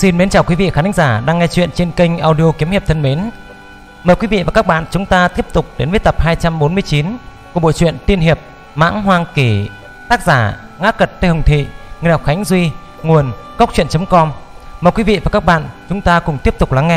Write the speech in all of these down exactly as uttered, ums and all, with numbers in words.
Xin mến chào quý vị khán giả đang nghe chuyện trên kênh audio Kiếm Hiệp thân mến. Mời quý vị và các bạn chúng ta tiếp tục đến với tập hai trăm bốn mươi chín của bộ truyện tiên hiệp Mãng Hoang Kỷ, tác giả Ngã Cật Tê Hồng Thị, người đọc Khánh Duy, nguồn cốc truyện chấm com. Mời quý vị và các bạn chúng ta cùng tiếp tục lắng nghe.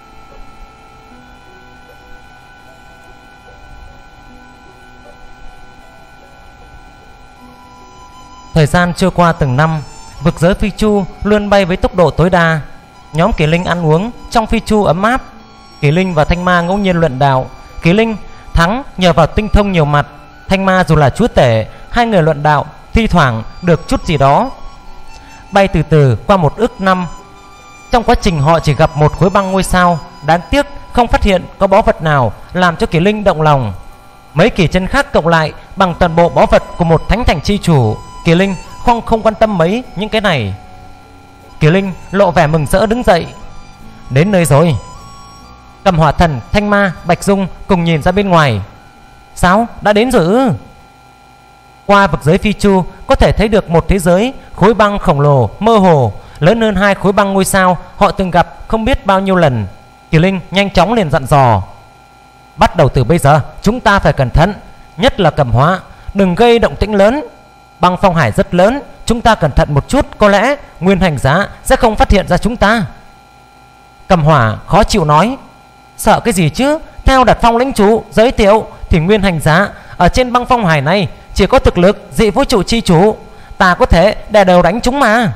Thời gian trôi qua từng năm, vực giới phi chu luôn bay với tốc độ tối đa. Nhóm Kỳ Linh ăn uống trong phi chu ấm áp. Kỳ Linh và Thanh Ma ngẫu nhiên luận đạo. Kỳ Linh thắng nhờ vào tinh thông nhiều mặt. Thanh Ma dù là chúa tể, hai người luận đạo thi thoảng được chút gì đó. Bay từ từ qua một ức năm. Trong quá trình họ chỉ gặp một khối băng ngôi sao. Đáng tiếc không phát hiện có báu vật nào làm cho Kỳ Linh động lòng. Mấy kỳ chân khác cộng lại bằng toàn bộ báu vật của một thánh thành chi chủ, Kỳ Linh không không quan tâm mấy những cái này. Kỳ Linh lộ vẻ mừng rỡ đứng dậy. Đến nơi rồi. Cầm Hỏa Thần, Thanh Ma, Bạch Dung cùng nhìn ra bên ngoài. Sao? Đã đến rồi ư? Qua vực giới phi chu có thể thấy được một thế giới khối băng khổng lồ mơ hồ, lớn hơn hai khối băng ngôi sao họ từng gặp không biết bao nhiêu lần. Kỳ Linh nhanh chóng liền dặn dò. Bắt đầu từ bây giờ chúng ta phải cẩn thận, nhất là Cầm Hóa, đừng gây động tĩnh lớn. Băng phong hải rất lớn, chúng ta cẩn thận một chút, có lẽ Nguyên Hành Giá sẽ không phát hiện ra chúng ta. Cầm Hỏa khó chịu nói. Sợ cái gì chứ? Theo Đặt Phong lĩnh chủ giới thiệu thì Nguyên Hành Giá ở trên băng phong hải này chỉ có thực lực dị vũ trụ chi chủ, ta có thể đè đầu đánh chúng mà.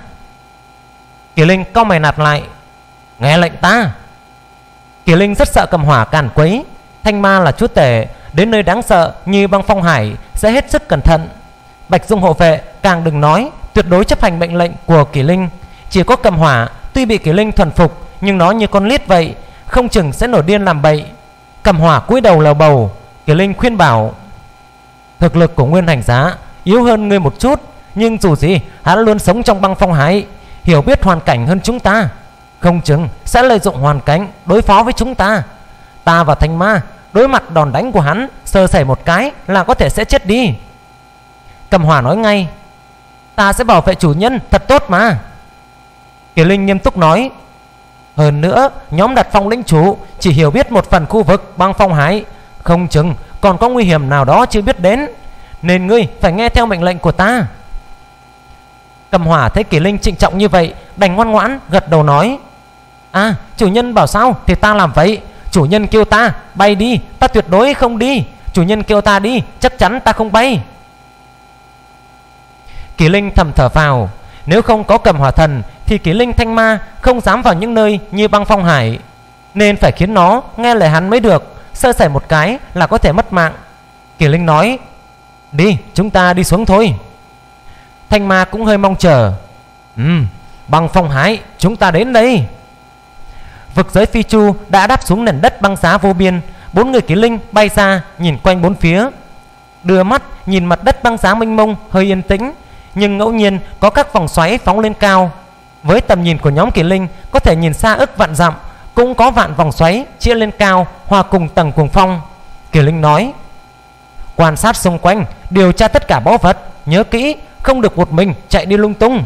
Kỳ Linh cau mày nạt lại. Nghe lệnh ta. Kỳ Linh rất sợ Cầm Hỏa càn quấy. Thanh Ma là chúa tể, đến nơi đáng sợ như băng phong hải sẽ hết sức cẩn thận. Bạch Dung hộ vệ càng đừng nói, tuyệt đối chấp hành mệnh lệnh của Kỳ Linh. Chỉ có Cầm Hỏa tuy bị Kỳ Linh thuần phục, nhưng nó như con liết vậy, không chừng sẽ nổi điên làm bậy. Cầm Hỏa cúi đầu lầu bầu. Kỳ Linh khuyên bảo. Thực lực của Nguyên Hành Giá yếu hơn ngươi một chút, nhưng dù gì hắn luôn sống trong băng phong hải, hiểu biết hoàn cảnh hơn chúng ta, không chừng sẽ lợi dụng hoàn cảnh đối phó với chúng ta. Ta và Thanh Ma đối mặt đòn đánh của hắn, sơ sẩy một cái là có thể sẽ chết đi. Cầm Hỏa nói ngay. Ta sẽ bảo vệ chủ nhân thật tốt mà. Kỳ Linh nghiêm túc nói. Hơn nữa nhóm Đặt Phong lĩnh chủ chỉ hiểu biết một phần khu vực băng phong hải, không chừng còn có nguy hiểm nào đó chưa biết đến, nên ngươi phải nghe theo mệnh lệnh của ta. Cầm Hỏa thấy Kỳ Linh trịnh trọng như vậy, đành ngoan ngoãn gật đầu nói. À, chủ nhân bảo sao thì ta làm vậy. Chủ nhân kêu ta bay đi, ta tuyệt đối không đi. Chủ nhân kêu ta đi, chắc chắn ta không bay. Kỳ Linh thầm thở vào. Nếu không có Cầm Hỏa Thần thì Kỳ Linh Thanh Ma không dám vào những nơi như băng phong hải, nên phải khiến nó nghe lời hắn mới được. Sơ sẩy một cái là có thể mất mạng. Kỳ Linh nói. Đi, chúng ta đi xuống thôi. Thanh Ma cũng hơi mong chờ. Ừ, băng phong hải, chúng ta đến đây. Vực giới phi chu đã đáp xuống nền đất băng giá vô biên. Bốn người Kỳ Linh bay ra nhìn quanh bốn phía, đưa mắt nhìn mặt đất băng giá mênh mông hơi yên tĩnh, nhưng ngẫu nhiên có các vòng xoáy phóng lên cao. Với tầm nhìn của nhóm Kỳ Linh có thể nhìn xa ức vạn dặm, cũng có vạn vòng xoáy chia lên cao hòa cùng tầng cuồng phong. Kỳ Linh nói. Quan sát xung quanh, điều tra tất cả báu vật, nhớ kỹ không được một mình chạy đi lung tung.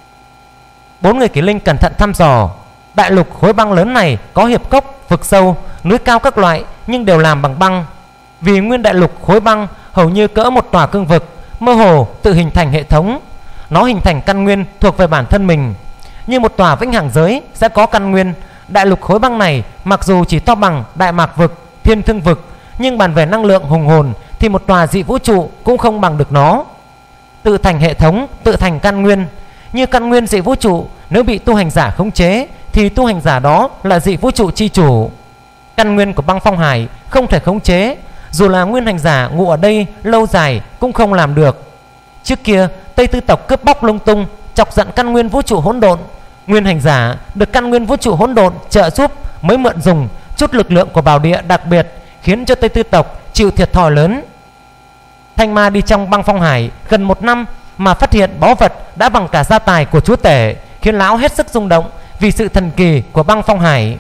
Bốn người Kỳ Linh cẩn thận thăm dò. Đại lục khối băng lớn này có hiệp cốc, vực sâu, núi cao các loại, nhưng đều làm bằng băng. Vì nguyên đại lục khối băng hầu như cỡ một tòa cương vực, mơ hồ tự hình thành hệ thống. Nó hình thành căn nguyên thuộc về bản thân mình. Như một tòa vĩnh hằng giới sẽ có căn nguyên. Đại lục khối băng này mặc dù chỉ to bằng Đại Mạc vực, Thiên Thương vực, nhưng bàn về năng lượng hùng hồn thì một tòa dị vũ trụ cũng không bằng được nó. Tự thành hệ thống, tự thành căn nguyên. Như căn nguyên dị vũ trụ, nếu bị tu hành giả khống chế thì tu hành giả đó là dị vũ trụ chi chủ. Căn nguyên của băng phong hải không thể khống chế, dù là nguyên hành giả ngụ ở đây lâu dài cũng không làm được. Trước kia Tây Tư tộc cướp bóc lung tung, chọc giận căn nguyên vũ trụ hỗn độn. Nguyên hành giả được căn nguyên vũ trụ hỗn độn trợ giúp mới mượn dùng chút lực lượng của bảo địa đặc biệt, khiến cho Tây Tư tộc chịu thiệt thòi lớn. Thanh Ma đi trong băng phong hải gần một năm mà phát hiện báu vật đã bằng cả gia tài của chúa tể, khiến lão hết sức rung động vì sự thần kỳ của băng phong hải.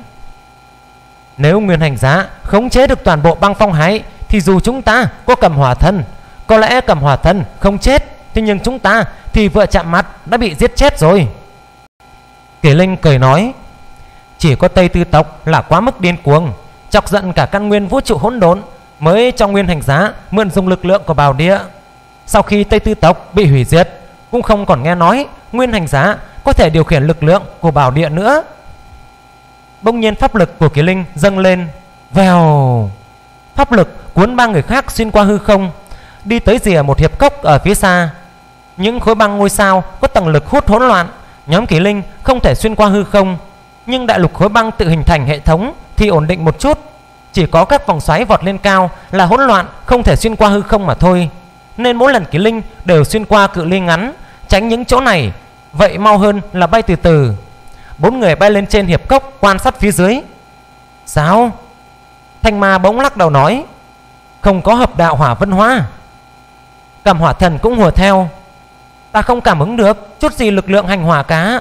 Nếu Nguyên hành giá khống chế được toàn bộ băng phong hải thì dù chúng ta có Cầm Hỏa Thần, có lẽ Cầm Hỏa Thần không chết, thế nhưng chúng ta thì vừa chạm mặt đã bị giết chết rồi. Kỷ Linh cười nói: chỉ có Tây Tư tộc là quá mức điên cuồng, chọc giận cả căn nguyên vũ trụ hỗn độn, mới cho Nguyên Hành Giá mượn dùng lực lượng của Bảo Địa. Sau khi Tây Tư tộc bị hủy diệt, cũng không còn nghe nói Nguyên Hành Giá có thể điều khiển lực lượng của Bảo Địa nữa. Bỗng nhiên pháp lực của Kỷ Linh dâng lên, vèo, pháp lực cuốn ba người khác xuyên qua hư không, đi tới rìa một hiệp cốc ở phía xa. Những khối băng ngôi sao có tầng lực hút hỗn loạn, nhóm Kỷ Linh không thể xuyên qua hư không, nhưng đại lục khối băng tự hình thành hệ thống thì ổn định một chút. Chỉ có các vòng xoáy vọt lên cao là hỗn loạn, không thể xuyên qua hư không mà thôi. Nên mỗi lần Kỷ Linh đều xuyên qua cự ly ngắn, tránh những chỗ này, vậy mau hơn là bay từ từ. Bốn người bay lên trên hiệp cốc quan sát phía dưới. Sao? Thanh Ma bỗng lắc đầu nói: không có hợp đạo hỏa vân hoa. Cầm Hỏa Thần cũng hùa theo: ta không cảm ứng được chút gì lực lượng hành hỏa cả.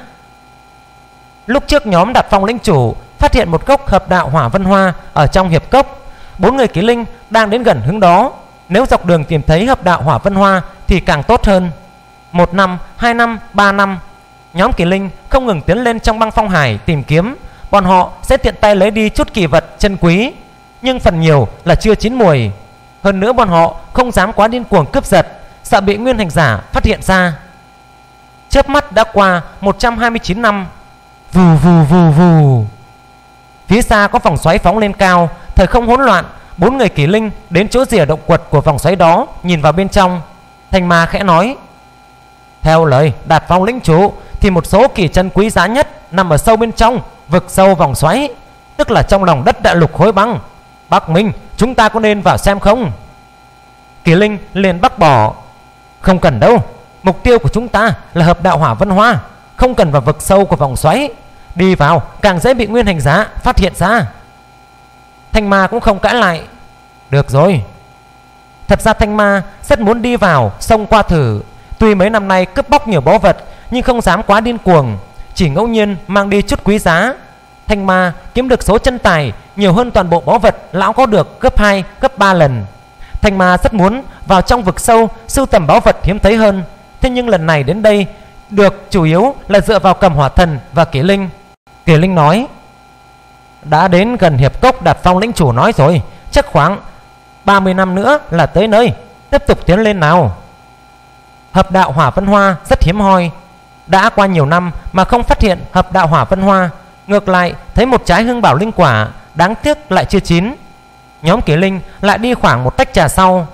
Lúc trước nhóm Đạt Phong lĩnh chủ phát hiện một gốc hợp đạo hỏa vân hoa ở trong hiệp cốc. Bốn người Kỷ Linh đang đến gần hướng đó. Nếu dọc đường tìm thấy hợp đạo hỏa vân hoa thì càng tốt hơn. Một năm, hai năm, ba năm, nhóm Kỷ Linh không ngừng tiến lên trong băng phong hải tìm kiếm. Bọn họ sẽ tiện tay lấy đi chút kỳ vật chân quý, nhưng phần nhiều là chưa chín mùi. Hơn nữa bọn họ không dám quá điên cuồng cướp giật, sợ bị Nguyên Hành Giả phát hiện ra. Chớp mắt đã qua một trăm hai mươi chín năm. Vù vù vù vù. Phía xa có vòng xoáy phóng lên cao, thời không hỗn loạn. Bốn người Kỷ Linh đến chỗ rìa động quật của vòng xoáy đó, nhìn vào bên trong. Thanh Ma khẽ nói: theo lời Đạt Phong lĩnh chủ thì một số kỳ chân quý giá nhất nằm ở sâu bên trong vực sâu vòng xoáy, tức là trong lòng đất đại lục khối băng. Bắc Minh, chúng ta có nên vào xem không? Kỷ Linh liền bác bỏ: không cần đâu, mục tiêu của chúng ta là hợp đạo hỏa vân hoa, không cần vào vực sâu của vòng xoáy. Đi vào càng dễ bị Nguyên Hành Giá phát hiện ra. Thanh Ma cũng không cãi lại: được rồi. Thật ra Thanh Ma rất muốn đi vào xông qua thử. Tuy mấy năm nay cướp bóc nhiều báu vật, nhưng không dám quá điên cuồng, chỉ ngẫu nhiên mang đi chút quý giá. Thanh Ma kiếm được số chân tài nhiều hơn toàn bộ báu vật lão có được gấp hai, gấp ba lần. Thanh Ma rất muốn vào trong vực sâu sưu tầm báu vật hiếm thấy hơn. Thế nhưng lần này đến đây được chủ yếu là dựa vào Cầm Hỏa Thần và Kỷ Linh. Kỷ Linh nói: đã đến gần hiệp cốc Đạt Phong lĩnh chủ nói rồi, chắc khoảng ba mươi năm nữa là tới nơi, tiếp tục tiến lên nào. Hợp đạo hỏa vân hoa rất hiếm hoi, đã qua nhiều năm mà không phát hiện hợp đạo hỏa vân hoa. Ngược lại thấy một trái hương bảo linh quả, đáng tiếc lại chưa chín. Nhóm Kỷ Linh lại đi khoảng một tách trà sau.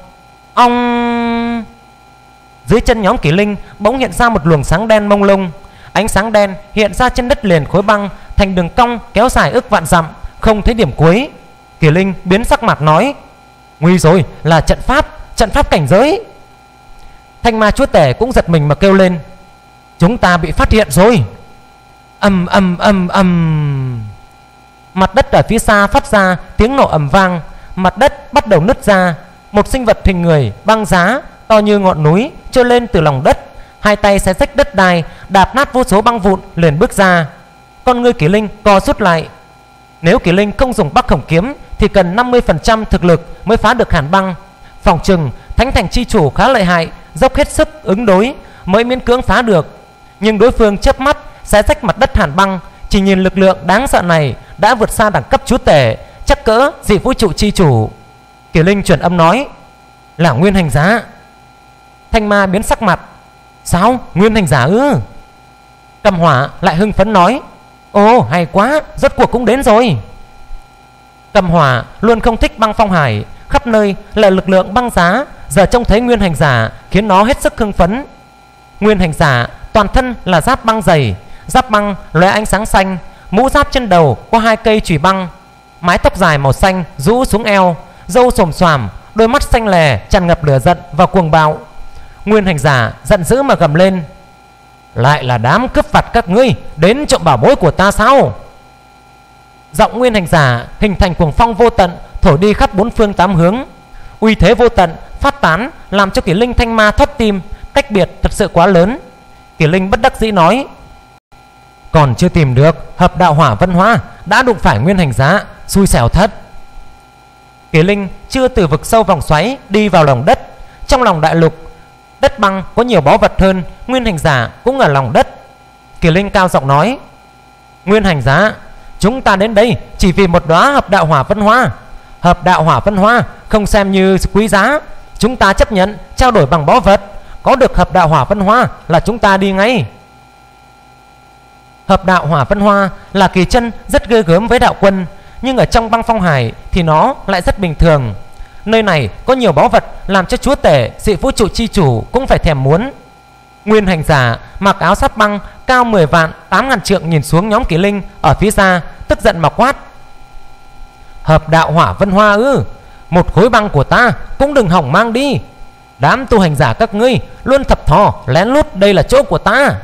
Ong! Dưới chân nhóm Kỷ Linh bỗng hiện ra một luồng sáng đen mông lung. Ánh sáng đen hiện ra trên đất liền khối băng thành đường cong kéo dài ước vạn dặm, không thấy điểm cuối. Kỷ Linh biến sắc mặt nói: nguy rồi, là trận pháp, trận pháp cảnh giới. Thanh Ma chúa tể cũng giật mình mà kêu lên: chúng ta bị phát hiện rồi. Ầm ầm ầm ầm. Mặt đất ở phía xa phát ra tiếng nổ ầm vang, mặt đất bắt đầu nứt ra. Một sinh vật hình người băng giá to như ngọn núi trôi lên từ lòng đất, hai tay xé rách đất đai, đạp nát vô số băng vụn liền bước ra. Con ngươi Kỷ Linh co rút lại. Nếu Kỷ Linh không dùng Bắc Khổng kiếm thì cần năm mươi phần trăm thực lực mới phá được hàn băng. Phòng chừng Thánh Thành chi chủ khá lợi hại, dốc hết sức ứng đối mới miễn cưỡng phá được. Nhưng đối phương chớp mắt xé rách mặt đất hàn băng, chỉ nhìn lực lượng đáng sợ này đã vượt xa đẳng cấp chúa tể, chắc cỡ dị vũ trụ chi chủ. Kỷ Linh truyền âm nói: là Nguyên Hành Giá. Thanh Ma biến sắc mặt: sao, Nguyên Hành Giá ư? Cầm Hỏa lại hưng phấn nói: ồ hay quá, rốt cuộc cũng đến rồi. Cầm Hỏa luôn không thích băng phong hải, khắp nơi là lực lượng băng giá, giờ trông thấy Nguyên Hành Giả khiến nó hết sức hưng phấn. Nguyên Hành Giả toàn thân là giáp băng dày, giáp băng lóe ánh sáng xanh, mũ giáp trên đầu có hai cây chùy băng, mái tóc dài màu xanh rũ xuống eo, râu xồm xoàm, đôi mắt xanh lè tràn ngập lửa giận và cuồng bạo. Nguyên Hành Giả giận dữ mà gầm lên: lại là đám cướp vặt các ngươi đến trộm bảo bối của ta sao? Giọng Nguyên Hành Giả hình thành cuồng phong vô tận, thổi đi khắp bốn phương tám hướng. Uy thế vô tận phát tán làm cho Kỷ Linh Thanh Ma thoát tim, cách biệt thật sự quá lớn. Kỷ Linh bất đắc dĩ nói: còn chưa tìm được hợp đạo hỏa vân hoa đã đụng phải Nguyên Hành Giá, xui xẻo thật. Kỷ Linh chưa từ vực sâu vòng xoáy đi vào lòng đất. Trong lòng đại lục đất băng có nhiều báu vật hơn, Nguyên Hành Giả cũng ở lòng đất. Kỷ Linh cao giọng nói: Nguyên hành giả, chúng ta đến đây chỉ vì một đóa hợp đạo hỏa vân hoa. Hợp đạo hỏa vân hoa không xem như quý giá, chúng ta chấp nhận trao đổi bằng báu vật. Có được hợp đạo hỏa vân hoa là chúng ta đi ngay. Hợp đạo hỏa vân hoa là kỳ chân rất ghê gớm với đạo quân, nhưng ở trong băng phong hải thì nó lại rất bình thường. Nơi này có nhiều báu vật làm cho chúa tể dị vũ trụ chi chủ cũng phải thèm muốn. Nguyên hành giả mặc áo sắt băng cao mười vạn tám ngàn trượng nhìn xuống nhóm Kỳ Linh ở phía xa, tức giận mà quát: Hợp đạo hỏa vân hoa ư? Một khối băng của ta cũng đừng hỏng mang đi. Đám tu hành giả các ngươi luôn thập thò lén lút, đây là chỗ của ta.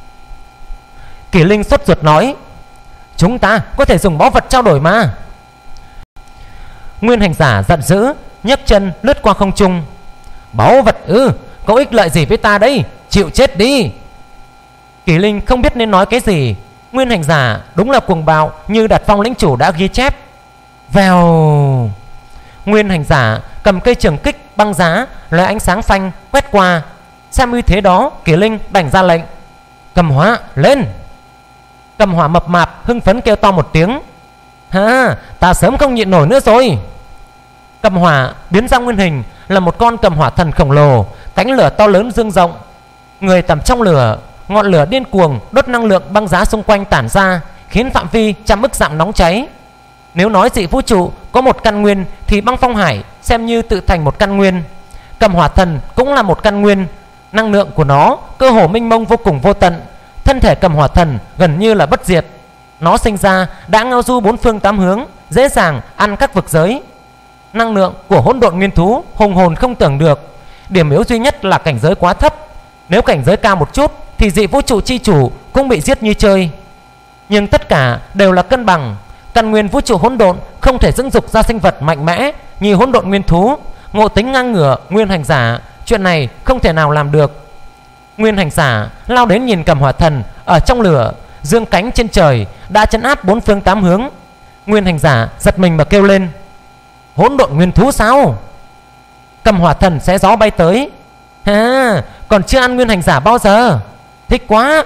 Kỳ Linh sốt ruột nói: Chúng ta có thể dùng báu vật trao đổi mà. Nguyên hành giả giận dữ, nhấc chân lướt qua không trung. Báu vật ư? Có ích lợi gì với ta đây? Chịu chết đi. Kỳ Linh không biết nên nói cái gì. Nguyên hành giả đúng là cuồng bạo như Đạt Phong lĩnh chủ đã ghi chép. Vèo. Nguyên hành giả cầm cây trường kích băng giá lóe ánh sáng phanh quét qua. Xem như thế đó, Kỳ Linh đành ra lệnh: Cầm hỏa lên. Cầm hỏa mập mạp hưng phấn kêu to một tiếng: Ha, ta sớm không nhịn nổi nữa rồi. Cầm hỏa biến ra nguyên hình là một con cầm hỏa thần khổng lồ, cánh lửa to lớn dương rộng, người tầm trong lửa, ngọn lửa điên cuồng đốt năng lượng băng giá xung quanh tản ra, khiến phạm vi trăm ức dặm nóng cháy. Nếu nói dị vũ trụ có một căn nguyên thì băng phong hải xem như tự thành một căn nguyên. Cầm hỏa thần cũng là một căn nguyên, năng lượng của nó cơ hồ mênh mông vô cùng vô tận. Thân thể cầm hỏa thần gần như là bất diệt. Nó sinh ra đã ngao du bốn phương tám hướng, dễ dàng ăn các vực giới. Năng lượng của hỗn độn nguyên thú hùng hồn không tưởng được. Điểm yếu duy nhất là cảnh giới quá thấp. Nếu cảnh giới cao một chút thì dị vũ trụ chi chủ cũng bị giết như chơi. Nhưng tất cả đều là cân bằng. Căn nguyên vũ trụ hỗn độn không thể dưỡng dục ra sinh vật mạnh mẽ như hỗn độn nguyên thú. Ngộ tính ngang ngửa Nguyên hành giả, chuyện này không thể nào làm được. Nguyên hành giả lao đến nhìn cầm hỏa thần ở trong lửa, dương cánh trên trời đã trấn áp bốn phương tám hướng. Nguyên hành giả giật mình mà kêu lên: Hỗn độn nguyên thú sao? Cầm hỏa thần xé gió bay tới. Ha, còn chưa ăn nguyên hành giả bao giờ. Thích quá.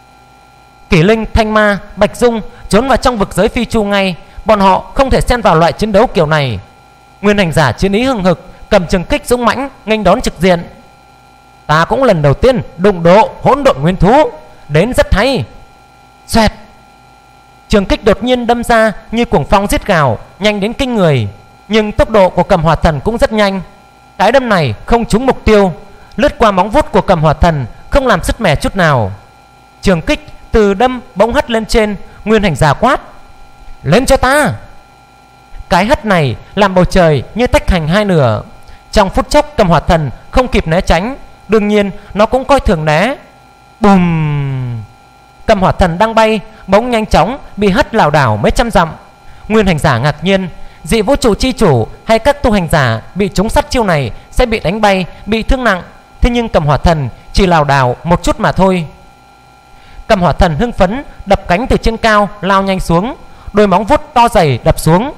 Kỷ Linh, Thanh Ma, Bạch Dung trốn vào trong vực giới phi chu ngay. Bọn họ không thể xen vào loại chiến đấu kiểu này. Nguyên hành giả chiến ý hừng hực, cầm trường kích dũng mãnh nghênh đón trực diện. Ta cũng lần đầu tiên đụng độ hỗn độn nguyên thú, đến rất hay. Xoẹt. Trường kích đột nhiên đâm ra như cuồng phong giết gào, nhanh đến kinh người. Nhưng tốc độ của cầm hỏa thần cũng rất nhanh. Cái đâm này không trúng mục tiêu, lướt qua móng vuốt của cầm hỏa thần, không làm sứt mẻ chút nào. Trường kích từ đâm bỗng hất lên trên. Nguyên hành giả quát: Lên cho ta. Cái hất này làm bầu trời như tách thành hai nửa. Trong phút chốc cầm hỏa thần không kịp né tránh, đương nhiên nó cũng coi thường né. Bùm. Cầm hỏa thần đang bay bỗng nhanh chóng bị hất lảo đảo mấy trăm dặm. Nguyên hành giả ngạc nhiên, dị vũ trụ chi chủ hay các tu hành giả bị trúng sát chiêu này sẽ bị đánh bay, bị thương nặng. Thế nhưng cầm hỏa thần chỉ lảo đảo một chút mà thôi. Cầm hỏa thần hưng phấn đập cánh từ trên cao lao nhanh xuống, đôi móng vuốt to dày đập xuống.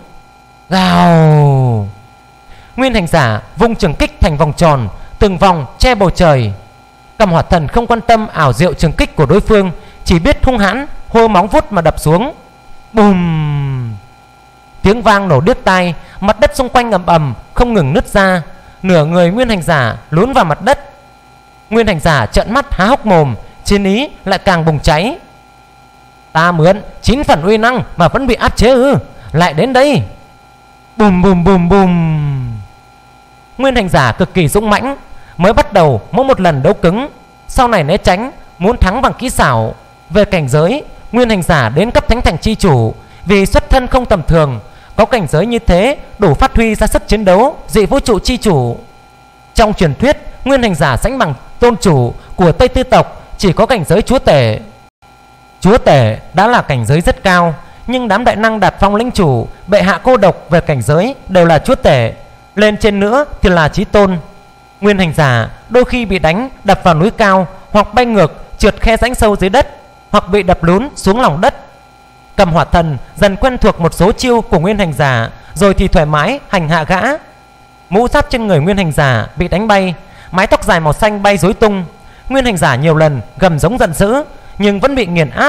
Gào. Nguyên hành giả vung trường kích thành vòng tròn, từng vòng che bầu trời. Cầm hỏa thần không quan tâm ảo diệu trường kích của đối phương, chỉ biết hung hãn hô móng vuốt mà đập xuống. Bùm. Tiếng vang nổ điếc tai, mặt đất xung quanh ầm ầm không ngừng nứt ra. Nửa người nguyên hành giả lún vào mặt đất. Nguyên hành giả trợn mắt há hốc mồm, chiến ý lại càng bùng cháy. Ta mượn chín phần uy năng mà vẫn bị áp chế ư? Lại đến đây. Bùm bùm bùm bùm. Nguyên hành giả cực kỳ dũng mãnh. Mới bắt đầu mỗi một lần đấu cứng, sau này né tránh, muốn thắng bằng kỹ xảo. Về cảnh giới, nguyên hành giả đến cấp thánh thành chi chủ. Vì xuất thân không tầm thường, có cảnh giới như thế đủ phát huy ra sức chiến đấu dị vũ trụ chi chủ. Trong truyền thuyết, nguyên hành giả sánh bằng tôn chủ của Tây Tư tộc chỉ có cảnh giới chúa tể. Chúa tể đã là cảnh giới rất cao, nhưng đám đại năng Đạt Phong lĩnh chủ, bệ hạ cô độc về cảnh giới đều là chúa tể. Lên trên nữa thì là chí tôn. Nguyên hành giả đôi khi bị đánh đập vào núi cao, hoặc bay ngược trượt khe rãnh sâu dưới đất, hoặc bị đập lún xuống lòng đất. Cầm hỏa thần dần quen thuộc một số chiêu của nguyên hành giả, rồi thì thoải mái hành hạ gã. Mũ giáp trên người nguyên hành giả bị đánh bay, mái tóc dài màu xanh bay rối tung. Nguyên hành giả nhiều lần gầm giống giận dữ, nhưng vẫn bị nghiền áp.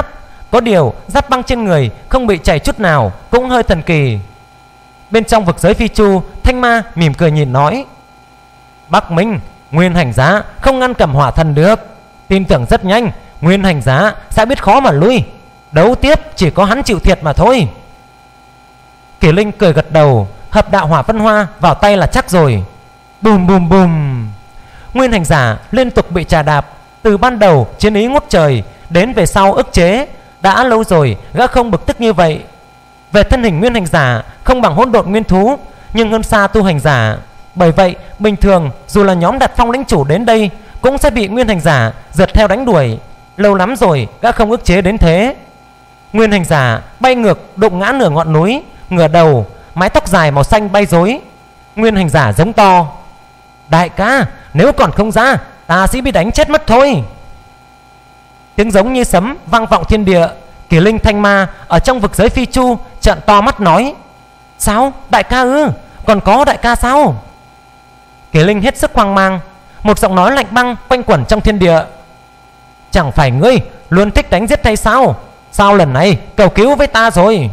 Có điều giáp băng trên người không bị chảy chút nào, cũng hơi thần kỳ. Bên trong vực giới phi chu, Thanh Ma mỉm cười nhìn nói: Bắc Minh, Nguyên Hành Giá không ngăn Cầm Hỏa Thần được. Tin tưởng rất nhanh Nguyên Hành Giá sẽ biết khó mà lui. Đấu tiếp chỉ có hắn chịu thiệt mà thôi. Kỷ Linh cười gật đầu, hợp đạo hỏa vân hoa vào tay là chắc rồi. Bùm bùm bùm. Nguyên Hành Giả liên tục bị trà đạp. Từ ban đầu chiến ý ngút trời, đến về sau ức chế. Đã lâu rồi gã không bực tức như vậy. Về thân hình Nguyên Hành Giả không bằng hỗn độn nguyên thú, nhưng hơn xa tu hành giả. Bởi vậy bình thường dù là nhóm Đạt Phong lĩnh chủ đến đây cũng sẽ bị Nguyên Hành Giả giật theo đánh đuổi. Lâu lắm rồi gã không ức chế đến thế. Nguyên Hành Giả bay ngược đụng ngã nửa ngọn núi, ngửa đầu, mái tóc dài màu xanh bay rối. Nguyên Hành Giả giống to: Đại ca, nếu còn không ra, ta sẽ bị đánh chết mất thôi. Tiếng giống như sấm vang vọng thiên địa. Kỷ Linh, Thanh Ma ở trong vực giới phi chu trợn to mắt nói: Sao đại ca ư? Còn có đại ca sao? Kỷ Linh hết sức hoang mang. Một giọng nói lạnh băng quanh quẩn trong thiên địa: Chẳng phải ngươi luôn thích đánh giết hay sao? Sao lần này cầu cứu với ta rồi?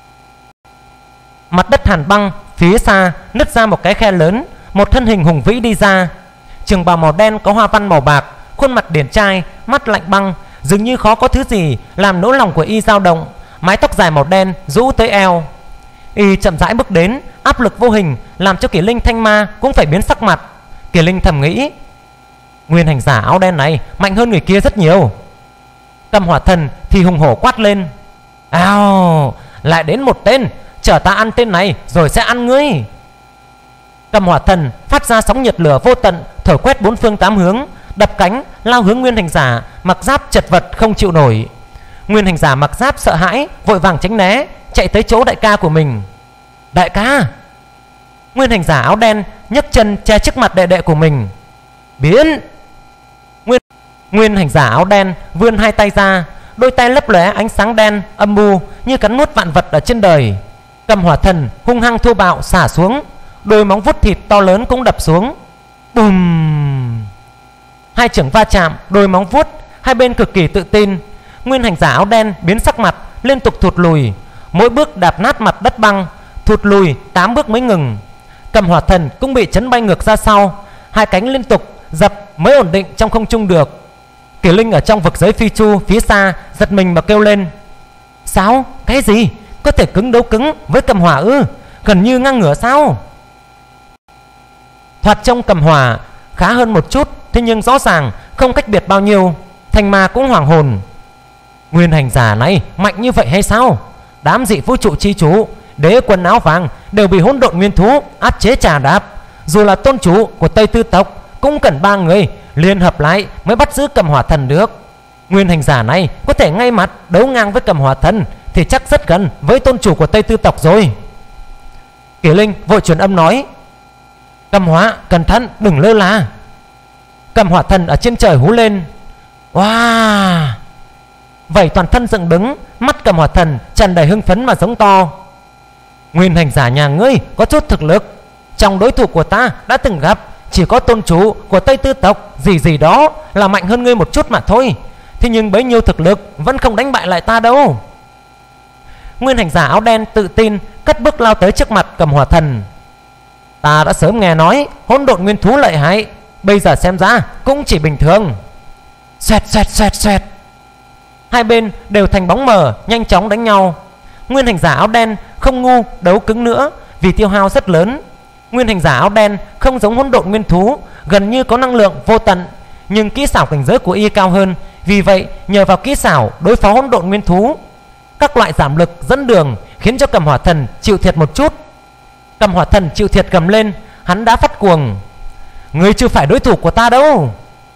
Mặt đất hàn băng phía xa nứt ra một cái khe lớn. Một thân hình hùng vĩ đi ra. Trường bào màu đen có hoa văn màu bạc, khuôn mặt điển trai, mắt lạnh băng, dường như khó có thứ gì làm nỗi lòng của y dao động. Mái tóc dài màu đen rũ tới eo. Y chậm rãi bước đến, áp lực vô hình làm cho Kỷ Linh, Thanh Ma cũng phải biến sắc mặt. Kỷ Linh thầm nghĩ: Nguyên Hành Giả áo đen này mạnh hơn người kia rất nhiều. Cầm Hỏa Thần thì hùng hổ quát lên: Ào, lại đến một tên, chờ ta ăn tên này rồi sẽ ăn ngươi. Cầm Hỏa Thần phát ra sóng nhiệt lửa vô tận, thổi quét bốn phương tám hướng, đập cánh lao hướng Nguyên Hành Giả mặc giáp chật vật không chịu nổi. Nguyên Hành Giả mặc giáp sợ hãi, vội vàng tránh né, chạy tới chỗ đại ca của mình. Đại ca! Nguyên Hành Giả áo đen nhấc chân che trước mặt đệ đệ của mình. Biến! Nguyên, Nguyên Hành Giả áo đen vươn hai tay ra, đôi tay lấp lóe ánh sáng đen âm mưu như cắn nuốt vạn vật ở trên đời. Cầm Hỏa Thần hung hăng thô bạo xả xuống, đôi móng vuốt thịt to lớn cũng đập xuống. Bùm! Hai chưởng va chạm, đôi móng vuốt, hai bên cực kỳ tự tin. Nguyên Hành Giả áo đen biến sắc mặt, liên tục thụt lùi, mỗi bước đạp nát mặt đất băng, thụt lùi tám bước mới ngừng. Cầm Hỏa Thần cũng bị chấn bay ngược ra sau, hai cánh liên tục dập mới ổn định trong không trung được. Kỷ Linh ở trong vực giới phi chu phía xa giật mình mà kêu lên: Sao? Cái gì? Có thể cứng đấu cứng với Cầm Hỏa ư? Gần như ngang ngửa sao? Thoạt trông Cầm Hỏa khá hơn một chút, thế nhưng rõ ràng không cách biệt bao nhiêu. Thanh Ma cũng hoảng hồn: Nguyên Hành Giả này mạnh như vậy hay sao? Đám dị vũ trụ chi chủ, đế quân áo vàng đều bị hỗn độn nguyên thú áp chế trà đạp. Dù là tôn chủ của Tây Tư tộc cũng cần ba người liên hợp lại mới bắt giữ Cầm Hỏa Thần được. Nguyên Hành Giả này có thể ngay mặt đấu ngang với Cầm Hỏa Thần thì chắc rất gần với tôn chủ của Tây Tư tộc rồi. Kỷ Linh vội truyền âm nói: Cầm Hỏa, cẩn thận, đừng lơ là. Cầm Hỏa Thần ở trên trời hú lên: Wow! Vậy toàn thân dựng đứng, mắt Cầm Hỏa Thần tràn đầy hưng phấn mà giống to: Nguyên Hành Giả nhà ngươi có chút thực lực, trong đối thủ của ta đã từng gặp chỉ có tôn chủ của Tây Tư tộc gì gì đó là mạnh hơn ngươi một chút mà thôi. Thế nhưng bấy nhiêu thực lực vẫn không đánh bại lại ta đâu. Nguyên Hành Giả áo đen tự tin cất bước lao tới trước mặt Cầm Hỏa Thần: Ta đã sớm nghe nói hỗn độn nguyên thú lợi hại, bây giờ xem ra cũng chỉ bình thường. Xoẹt xoẹt xoẹt xoẹt. Hai bên đều thành bóng mờ, nhanh chóng đánh nhau. Nguyên Hành Giả áo đen không ngu đấu cứng nữa vì tiêu hao rất lớn. Nguyên Hành Giả áo đen không giống hỗn độn nguyên thú, gần như có năng lượng vô tận, nhưng kỹ xảo cảnh giới của y cao hơn. Vì vậy nhờ vào kỹ xảo đối phó hỗn độn nguyên thú, các loại giảm lực dẫn đường khiến cho Cầm Hỏa Thần chịu thiệt một chút. Cầm Hỏa Thần chịu thiệt gầm lên, hắn đã phát cuồng: Ngươi chưa phải đối thủ của ta đâu.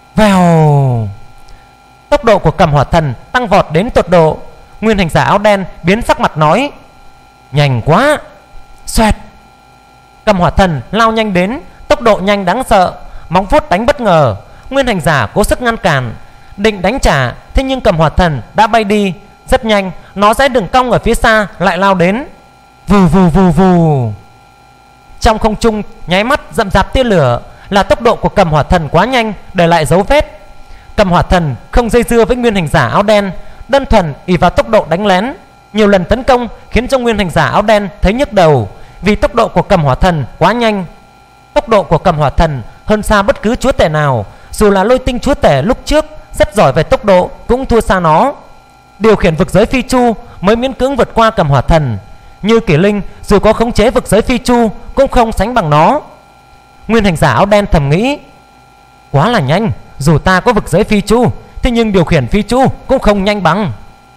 Vèo! Tốc độ của Cầm Hỏa Thần tăng vọt đến tột độ. Nguyên Hành Giả áo đen biến sắc mặt nói: Nhanh quá! Xoẹt! Cầm Hỏa Thần lao nhanh đến, tốc độ nhanh đáng sợ, móng vuốt đánh bất ngờ. Nguyên Hành Giả cố sức ngăn cản, định đánh trả, thế nhưng Cầm Hỏa Thần đã bay đi. Rất nhanh, nó sẽ đường cong ở phía xa lại lao đến. Vù vù vù vù. Trong không trung nháy mắt rậm rạp tia lửa, là tốc độ của Cầm Hỏa Thần quá nhanh để lại dấu vết. Cầm Hỏa Thần không dây dưa với Nguyên Hành Giả áo đen, đơn thuần ỷ vào tốc độ đánh lén. Nhiều lần tấn công khiến cho Nguyên Hành Giả áo đen thấy nhức đầu, vì tốc độ của Cầm Hỏa Thần quá nhanh. Tốc độ của Cầm Hỏa Thần hơn xa bất cứ chúa tể nào, dù là Lôi Tinh chúa tể lúc trước rất giỏi về tốc độ cũng thua xa nó. Điều khiển vực giới phi chu mới miễn cưỡng vượt qua Cầm Hỏa Thần, như Kỷ Linh dù có khống chế vực giới phi chu cũng không sánh bằng nó. Nguyên Hành Giả áo đen thầm nghĩ, quá là nhanh, dù ta có vực giới phi chu, thế nhưng điều khiển phi chu cũng không nhanh bằng.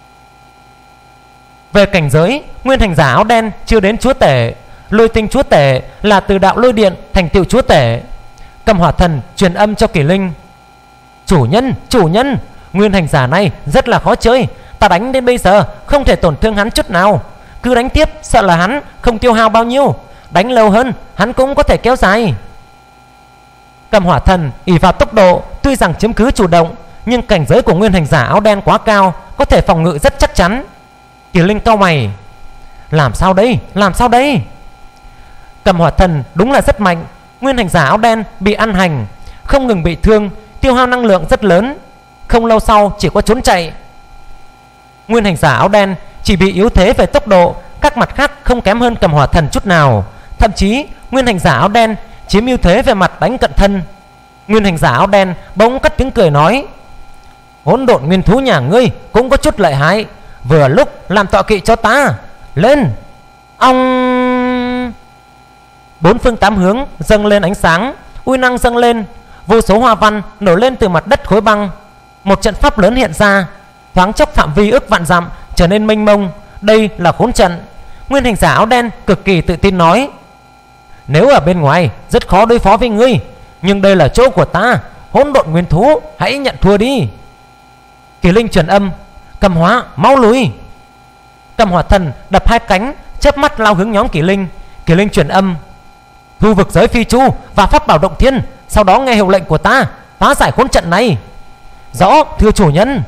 Về cảnh giới, Nguyên Hành Giả áo đen chưa đến chúa tể. Lôi Tinh chúa tể là từ đạo lôi điện thành tựu chúa tể. Cầm Hỏa Thần truyền âm cho Kỷ Linh, chủ nhân, chủ nhân, Nguyên Hành Giả này rất là khó chơi, ta đánh đến bây giờ không thể tổn thương hắn chút nào. Cứ đánh tiếp sợ là hắn không tiêu hao bao nhiêu, đánh lâu hơn hắn cũng có thể kéo dài. Cầm Hỏa Thần ỷ vào tốc độ tuy rằng chiếm cứ chủ động, nhưng cảnh giới của Nguyên Hành Giả áo đen quá cao, có thể phòng ngự rất chắc chắn. Kỷ Linh cau mày, làm sao đây, làm sao đây? Cầm Hỏa Thần đúng là rất mạnh. Nguyên Hành Giả áo đen bị ăn hành, không ngừng bị thương, tiêu hao năng lượng rất lớn, không lâu sau chỉ có trốn chạy. Nguyên Hành Giả áo đen chỉ bị yếu thế về tốc độ, các mặt khác không kém hơn Cầm Hỏa Thần chút nào. Thậm chí Nguyên Hành Giả áo đen chiếm ưu thế về mặt đánh cận thân. Nguyên Hành Giả áo đen bỗng cất tiếng cười nói, hỗn độn nguyên thú nhà ngươi cũng có chút lợi hại, vừa lúc làm tọa kỵ cho ta. Lên! Ông! Bốn phương tám hướng dâng lên ánh sáng, uy năng dâng lên, vô số hoa văn nổi lên từ mặt đất khối băng. Một trận pháp lớn hiện ra, thoáng chốc phạm vi ước vạn dặm trở nên mênh mông. Đây là khốn trận. Nguyên Hành Giả áo đen cực kỳ tự tin nói, nếu ở bên ngoài rất khó đối phó với ngươi, nhưng đây là chỗ của ta, hỗn độn nguyên thú, hãy nhận thua đi. Kỷ Linh truyền âm, Cầm Hóa mau lùi. Cầm Hỏa Thần đập hai cánh, chớp mắt lao hướng nhóm Kỷ Linh. Kỷ Linh truyền âm, thu vực giới phi chu và pháp bảo động thiên, sau đó nghe hiệu lệnh của ta phá giải khốn trận này. Rõ thưa chủ nhân.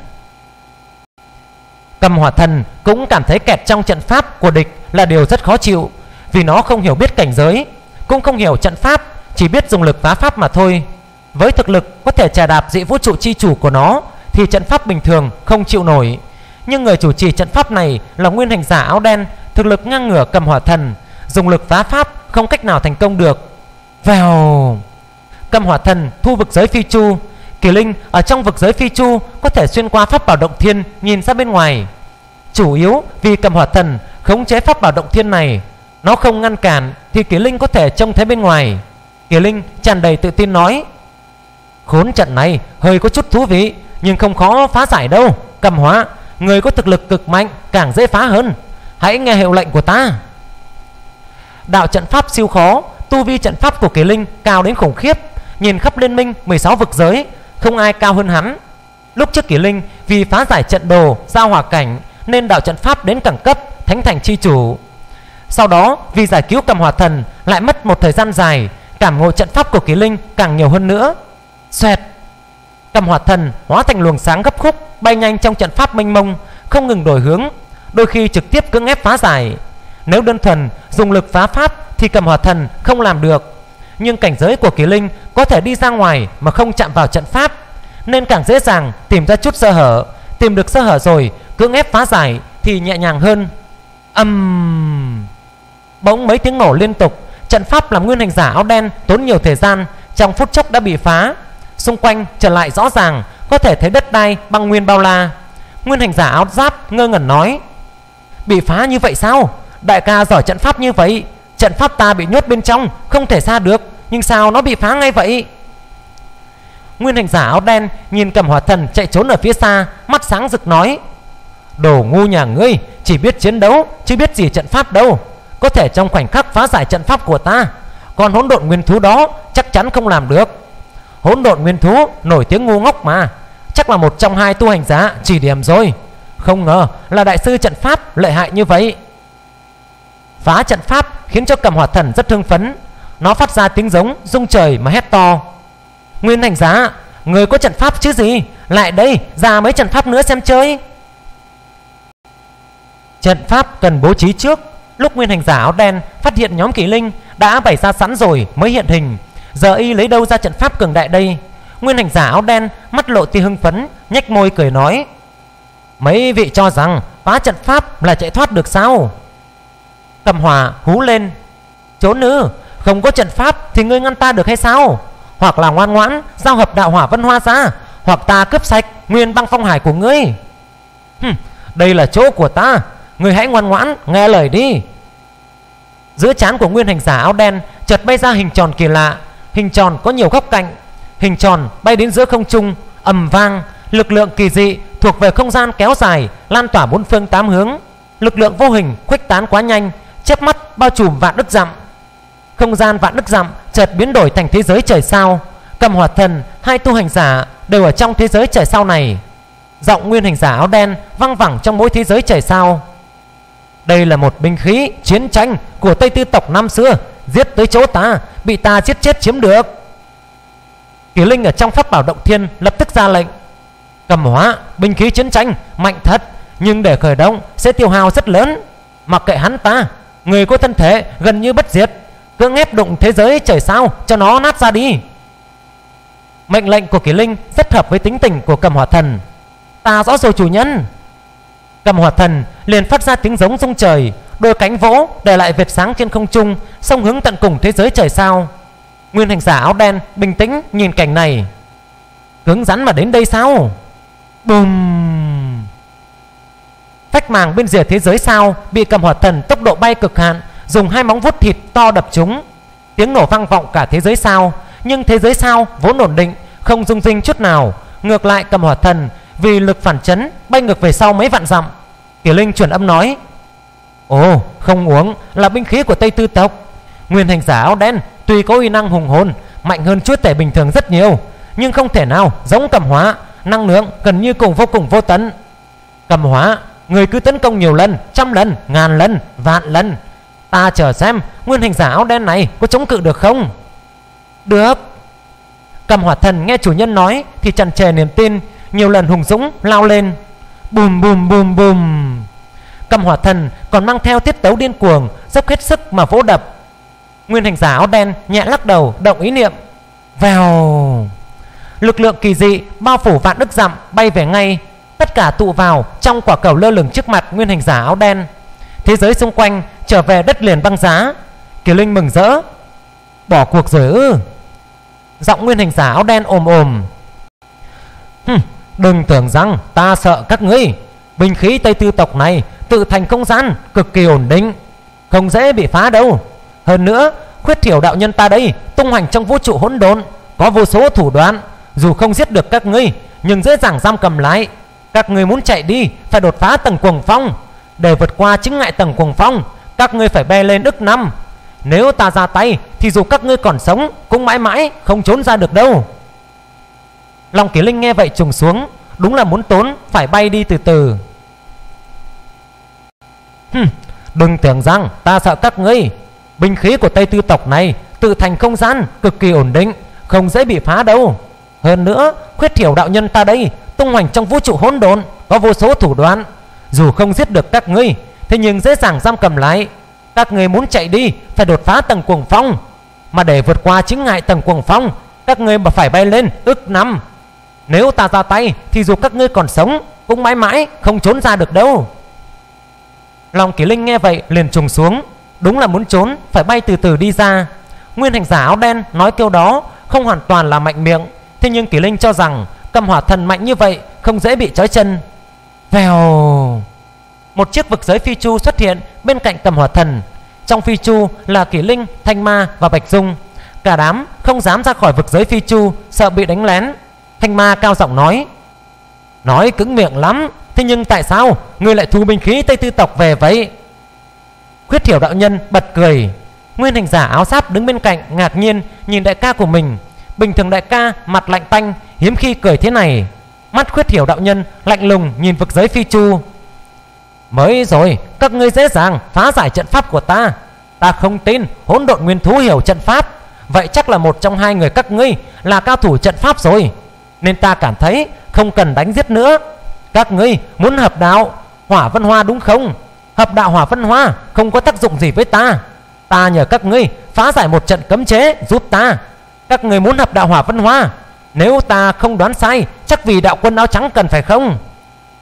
Cầm Hỏa Thần cũng cảm thấy kẹt trong trận pháp của địch là điều rất khó chịu, vì nó không hiểu biết cảnh giới, cũng không hiểu trận pháp, chỉ biết dùng lực phá pháp mà thôi. Với thực lực có thể trà đạp dị vũ trụ chi chủ của nó thì trận pháp bình thường không chịu nổi. Nhưng người chủ trì trận pháp này là Nguyên Hành Giả áo đen, thực lực ngang ngửa Cầm Hỏa Thần, dùng lực phá pháp không cách nào thành công được. Vèo! Cầm Hỏa Thần thu vực giới phi chu. Kỷ Linh ở trong vực giới phi chu có thể xuyên qua pháp bảo động thiên nhìn ra bên ngoài. Chủ yếu vì Cầm Hỏa Thần khống chế pháp bảo động thiên này, nó không ngăn cản thì Kỷ Linh có thể trông thấy bên ngoài. Kỷ Linh tràn đầy tự tin nói, khốn trận này hơi có chút thú vị, nhưng không khó phá giải đâu. Cầm Hóa, người có thực lực cực mạnh, càng dễ phá hơn, hãy nghe hiệu lệnh của ta. Đạo trận pháp siêu khó, tu vi trận pháp của Kỷ Linh cao đến khủng khiếp, nhìn khắp liên minh mười sáu vực giới không ai cao hơn hắn. Lúc trước Kỷ Linh vì phá giải trận đồ giao hỏa cảnh nên đạo trận pháp đến đẳng cấp thánh thành chi chủ. Sau đó vì giải cứu Cầm Hỏa Thần lại mất một thời gian dài, cảm ngộ trận pháp của Kỷ Linh càng nhiều hơn nữa. Xoẹt! Cầm Hỏa Thần hóa thành luồng sáng gấp khúc, bay nhanh trong trận pháp mênh mông, không ngừng đổi hướng, đôi khi trực tiếp cưỡng ép phá giải. Nếu đơn thuần dùng lực phá pháp thì Cầm Hỏa Thần không làm được, nhưng cảnh giới của Kỷ Linh có thể đi ra ngoài mà không chạm vào trận pháp, nên càng dễ dàng tìm ra chút sơ hở. Tìm được sơ hở rồi cưỡng ép phá giải thì nhẹ nhàng hơn. Âm um... Bỗng mấy tiếng nổ liên tục, trận pháp làm Nguyên Hành Giả áo đen tốn nhiều thời gian, trong phút chốc đã bị phá. Xung quanh trở lại rõ ràng, có thể thấy đất đai băng nguyên bao la. Nguyên Hành Giả áo giáp ngơ ngẩn nói, bị phá như vậy sao? Đại ca giỏi trận pháp như vậy, trận pháp ta bị nhốt bên trong không thể ra được, nhưng sao nó bị phá ngay vậy? Nguyên Hành Giả áo đen nhìn Cầm Hỏa Thần chạy trốn ở phía xa, mắt sáng rực nói, đồ ngu nhà ngươi chỉ biết chiến đấu chứ biết gì trận pháp đâu, có thể trong khoảnh khắc phá giải trận pháp của ta, còn hỗn độn nguyên thú đó chắc chắn không làm được. Hỗn độn nguyên thú nổi tiếng ngu ngốc mà, chắc là một trong hai tu hành giả chỉ điểm rồi, không ngờ là đại sư trận pháp lợi hại như vậy. Phá trận pháp khiến cho Cầm Hỏa Thần rất hưng phấn, nó phát ra tiếng giống rung trời mà hét to, Nguyên Hành Giả, người có trận pháp chứ gì, lại đây ra mấy trận pháp nữa xem chơi. Trận pháp cần bố trí trước. Lúc Nguyên Hành Giả áo đen phát hiện nhóm Kỷ Linh đã bày ra sẵn rồi mới hiện hình, giờ y lấy đâu ra trận pháp cường đại đây? Nguyên Hành Giả áo đen mắt lộ tia hưng phấn, nhếch môi cười nói, Mấy vị cho rằng phá trận pháp là chạy thoát được sao? Cầm Hỏa hú lên: Trốn ư? Không có trận pháp thì ngươi ngăn ta được hay sao? Hoặc là ngoan ngoãn giao hợp đạo hỏa vân hoa ra, hoặc ta cướp sạch nguyên băng phong hải của ngươi. Hừm, đây là chỗ của ta, ngươi hãy ngoan ngoãn nghe lời đi. Giữa trán của nguyên hành giả áo đen chợt bay ra hình tròn kỳ lạ. Hình tròn có nhiều góc cạnh. Hình tròn bay đến giữa không trung, ầm vang. Lực lượng kỳ dị thuộc về không gian kéo dài, lan tỏa bốn phương tám hướng. Lực lượng vô hình khuếch tán quá nhanh, chớp mắt bao trùm vạn ức dặm. Không gian vạn ức dặm chợt biến đổi thành thế giới trời sao. Cầm Hỏa Thần, hai tu hành giả đều ở trong thế giới trời sao này. Giọng nguyên hành giả áo đen văng vẳng trong mỗi thế giới trời sao: Đây là một binh khí chiến tranh của Tây Tư tộc năm xưa, giết tới chỗ ta, bị ta giết chết chiếm được. Kỳ Linh ở trong pháp bảo động thiên lập tức ra lệnh: Cầm Hóa, binh khí chiến tranh mạnh thật, nhưng để khởi động sẽ tiêu hao rất lớn. Mặc kệ hắn ta, người có thân thể gần như bất diệt, cưỡng ép đụng thế giới trời sao cho nó nát ra đi. Mệnh lệnh của Kỳ Linh rất hợp với tính tình của Cầm Hỏa Thần. Ta rõ rồi chủ nhân. Cầm Hỏa Thần liền phát ra tiếng giống rung trời, đôi cánh vỗ để lại vệt sáng trên không trung, xông hướng tận cùng thế giới trời sao. Nguyên hành giả áo đen bình tĩnh nhìn cảnh này: Cứng rắn mà đến đây sao? Bùm! Phách màng bên rìa thế giới sao bị Cầm Hỏa Thần tốc độ bay cực hạn dùng hai móng vuốt thịt to đập chúng. Tiếng nổ vang vọng cả thế giới sao. Nhưng thế giới sao vốn ổn định, không rung rinh chút nào. Ngược lại Cầm Hỏa Thần vì lực phản chấn bay ngược về sau mấy vạn dặm. Kỳ Linh truyền âm nói: Ồ, không uống là binh khí của Tây Tư tộc. Nguyên hành giả áo đen tuy có uy năng hùng hồn, mạnh hơn chúa tể bình thường rất nhiều, nhưng không thể nào giống Cầm Hóa, năng lượng gần như cùng vô cùng vô tận. Cầm Hóa, người cứ tấn công nhiều lần, trăm lần, ngàn lần, vạn lần, ta chờ xem nguyên hành giả áo đen này có chống cự được không. Được. Cầm Hỏa Thần nghe chủ nhân nói thì tràn trề niềm tin, nhiều lần hùng dũng lao lên. Bùm bùm bùm bùm. Cầm Hỏa Thần còn mang theo tiết tấu điên cuồng, dốc hết sức mà vỗ đập. Nguyên hành giả áo đen nhẹ lắc đầu, động ý niệm. Vèo. Lực lượng kỳ dị bao phủ vạn ức dặm bay về ngay, tất cả tụ vào trong quả cầu lơ lửng trước mặt nguyên hành giả áo đen. Thế giới xung quanh trở về đất liền băng giá. Kỳ Linh mừng rỡ: Bỏ cuộc rồi ư? Giọng nguyên hành giả áo đen ồm ồm: Hừm, đừng tưởng rằng ta sợ các ngươi. Binh khí Tây Tư tộc này tự thành không gian, cực kỳ ổn định, không dễ bị phá đâu. Hơn nữa, Khuyết Thiểu đạo nhân ta đây tung hành trong vũ trụ hỗn độn, có vô số thủ đoạn, dù không giết được các ngươi nhưng dễ dàng giam cầm lại. Các ngươi muốn chạy đi phải đột phá tầng cuồng phong. Để vượt qua chứng ngại tầng cuồng phong, các ngươi phải bay lên ức năm. Nếu ta ra tay thì dù các ngươi còn sống cũng mãi mãi không trốn ra được đâu. Lòng Kỳ Linh nghe vậy trùng xuống, đúng là muốn trốn phải bay đi từ từ. Hừm, đừng tưởng rằng ta sợ các ngươi. Binh khí của Tây Tư tộc này tự thành không gian, cực kỳ ổn định, không dễ bị phá đâu. Hơn nữa, Khuyết Thiểu đạo nhân ta đây tung hoành trong vũ trụ hỗn độn, có vô số thủ đoạn, dù không giết được các ngươi, thế nhưng dễ dàng giam cầm lại. Các ngươi muốn chạy đi phải đột phá tầng cuồng phong, mà để vượt qua chứng ngại tầng cuồng phong, các ngươi mà phải bay lên ức năm. Nếu ta ra tay thì dù các ngươi còn sống cũng mãi mãi không trốn ra được đâu. Lòng Kỳ Linh nghe vậy liền trùng xuống, đúng là muốn trốn phải bay từ từ đi ra. Nguyên hành giả áo đen nói câu đó không hoàn toàn là mạnh miệng, thế nhưng Kỳ Linh cho rằng Cầm Hỏa Thần mạnh như vậy không dễ bị trói chân. Vèo. Một chiếc vực giới phi chu xuất hiện bên cạnh Cầm Hỏa Thần. Trong phi chu là Kỳ Linh, Thanh Ma và Bạch Dung. Cả đám không dám ra khỏi vực giới phi chu, sợ bị đánh lén. Thanh Ma cao giọng nói: Nói cứng miệng lắm, thế nhưng tại sao ngươi lại thu binh khí Tây Tư tộc về vậy? Khuyết Thiểu đạo nhân bật cười. Nguyên hành giả áo giáp đứng bên cạnh ngạc nhiên nhìn đại ca của mình. Bình thường đại ca mặt lạnh tanh, hiếm khi cười thế này. Mắt Khuyết Thiểu đạo nhân lạnh lùng nhìn vực giới phi chu. Mới rồi các ngươi dễ dàng phá giải trận pháp của ta. Ta không tin hỗn độn nguyên thú hiểu trận pháp. Vậy chắc là một trong hai người các ngươi là cao thủ trận pháp rồi, nên ta cảm thấy không cần đánh giết nữa. Các ngươi muốn hợp đạo hỏa vân hoa đúng không? Hợp đạo hỏa vân hoa không có tác dụng gì với ta. Ta nhờ các ngươi phá giải một trận cấm chế giúp ta. Các ngươi muốn hợp đạo hỏa vân hoa, nếu ta không đoán sai chắc vì đạo quân áo trắng cần phải không?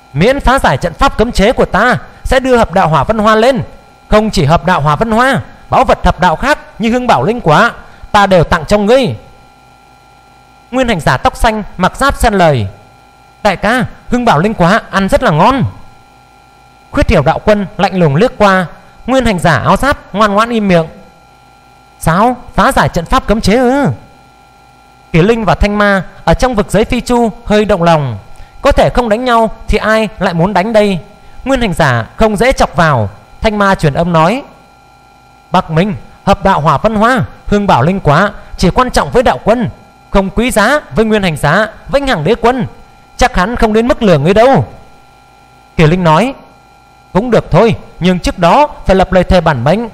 Miễn phá giải trận pháp cấm chế của ta, sẽ đưa hợp đạo hỏa vân hoa lên. Không chỉ hợp đạo hỏa vân hoa, báu vật hợp đạo khác như hương bảo linh quả ta đều tặng cho ngươi. Nguyên hành giả tóc xanh mặc giáp xen lời: đại ca, hương bảo linh quả ăn rất là ngon. Khuyết Thiểu đạo quân lạnh lùng liếc qua. Nguyên hành giả áo giáp ngoan ngoãn im miệng. Sao? Phá giải trận pháp cấm chế ư? Kỷ Linh và Thanh Ma ở trong vực giới phi chu hơi động lòng. Có thể không đánh nhau thì ai lại muốn đánh đây? Nguyên hành giả không dễ chọc vào. Thanh Ma truyền âm nói: Bắc Minh, hợp đạo hỏa văn hoa, hương bảo linh quả chỉ quan trọng với đạo quân, không quý giá với Nguyên hành giả vĩnh hằng đế quân. Chắc hắn không đến mức lừa ngươi đâu. Kỷ Linh nói: cũng được thôi, nhưng trước đó phải lập lời thề bản mệnh.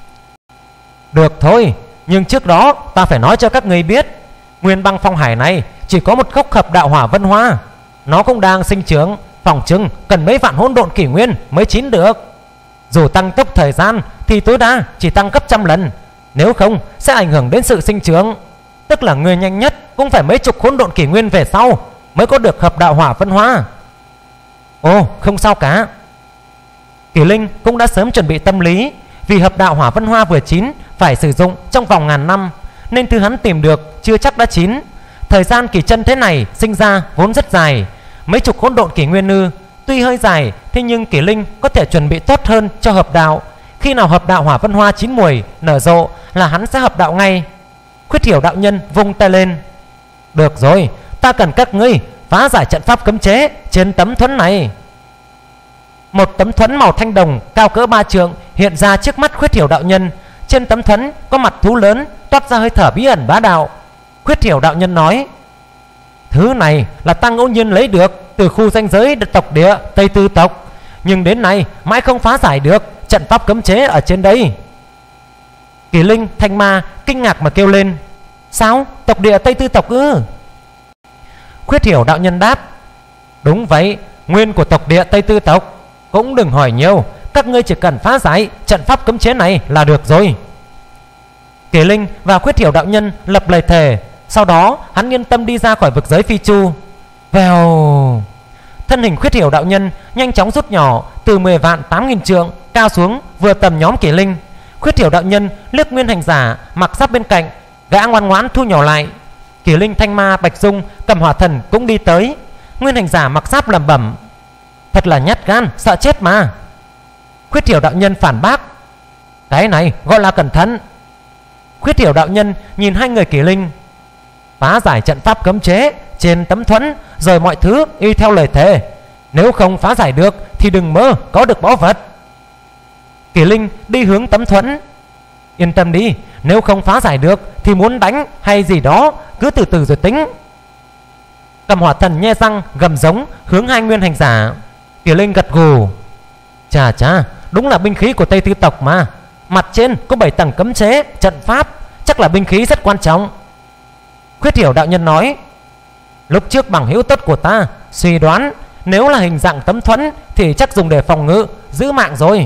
Được thôi, nhưng trước đó ta phải nói cho các ngươi biết, Nguyên băng phong hải này chỉ có một gốc hợp đạo hỏa vân hoa. Nó cũng đang sinh trưởng, phòng trưng cần mấy vạn hỗn độn kỷ nguyên mới chín được. Dù tăng tốc thời gian thì tối đa chỉ tăng gấp trăm lần, nếu không sẽ ảnh hưởng đến sự sinh trưởng. Tức là người nhanh nhất cũng phải mấy chục hỗn độn kỷ nguyên về sau mới có được hợp đạo hỏa vân hoa. Ồ, không sao cả. Kỷ Linh cũng đã sớm chuẩn bị tâm lý, vì hợp đạo hỏa vân hoa vừa chín phải sử dụng trong vòng ngàn năm, nên thứ hắn tìm được chưa chắc đã chín. Thời gian kỳ chân thế này sinh ra vốn rất dài, mấy chục hỗn độn kỷ nguyên ư? Tuy hơi dài, thế nhưng Kỷ Linh có thể chuẩn bị tốt hơn cho hợp đạo. Khi nào hợp đạo hỏa vân hoa chín mùi nở rộ là hắn sẽ hợp đạo ngay. Khuyết Thiểu đạo nhân vung tay lên: được rồi, ta cần các ngươi phá giải trận pháp cấm chế trên tấm thuẫn này. Một tấm thuẫn màu thanh đồng cao cỡ ba trượng hiện ra trước mắt Khuyết Thiểu đạo nhân. Trên tấm thuẫn có mặt thú lớn toát ra hơi thở bí ẩn bá đạo. Khuyết Thiểu đạo nhân nói: thứ này là ta ngẫu nhiên lấy được từ khu ranh giới tộc địa Tây Tư tộc, nhưng đến nay mãi không phá giải được trận pháp cấm chế ở trên đây. Kỷ Linh, Thanh Ma kinh ngạc mà kêu lên: sao? Tộc địa Tây Tư tộc ư? Khuyết Thiểu đạo nhân đáp: đúng vậy, nguyên của tộc địa Tây Tư tộc. Cũng đừng hỏi nhiều, các ngươi chỉ cần phá giải trận pháp cấm chế này là được rồi. Kỷ Linh và Khuyết Thiểu đạo nhân lập lời thề. Sau đó hắn yên tâm đi ra khỏi vực giới phi chu. Vèo, thân hình Khuyết Thiểu đạo nhân nhanh chóng rút nhỏ từ mười vạn tám nghìn trượng cao xuống vừa tầm nhóm Kỷ Linh. Khuyết Thiểu đạo nhân liếc Nguyên hành giả mặc giáp bên cạnh, gã ngoan ngoãn thu nhỏ lại. Kỷ Linh, Thanh Ma, Bạch Dung, Cầm Hỏa Thần cũng đi tới. Nguyên hành giả mặc giáp lẩm bẩm: thật là nhát gan, sợ chết mà. Khuyết Thiểu đạo nhân phản bác: cái này gọi là cẩn thận. Khuyết Thiểu đạo nhân nhìn hai người Kỷ Linh: phá giải trận pháp cấm chế trên tấm thuẫn, rồi mọi thứ y theo lời thề. Nếu không phá giải được thì đừng mơ có được báu vật. Kỷ Linh đi hướng tấm thuẫn: yên tâm đi, nếu không phá giải được thì muốn đánh hay gì đó cứ từ từ rồi tính. Cầm Hỏa Thần nhe răng gầm giống hướng hai Nguyên hành giả. Kỷ Linh gật gù: chà chà, đúng là binh khí của Tây Tư tộc mà. Mặt trên có bảy tầng cấm chế trận pháp, chắc là binh khí rất quan trọng. Khuyết Thiểu đạo nhân nói: lúc trước bằng hữu tốt của ta suy đoán, nếu là hình dạng tấm thuẫn thì chắc dùng để phòng ngự, giữ mạng rồi.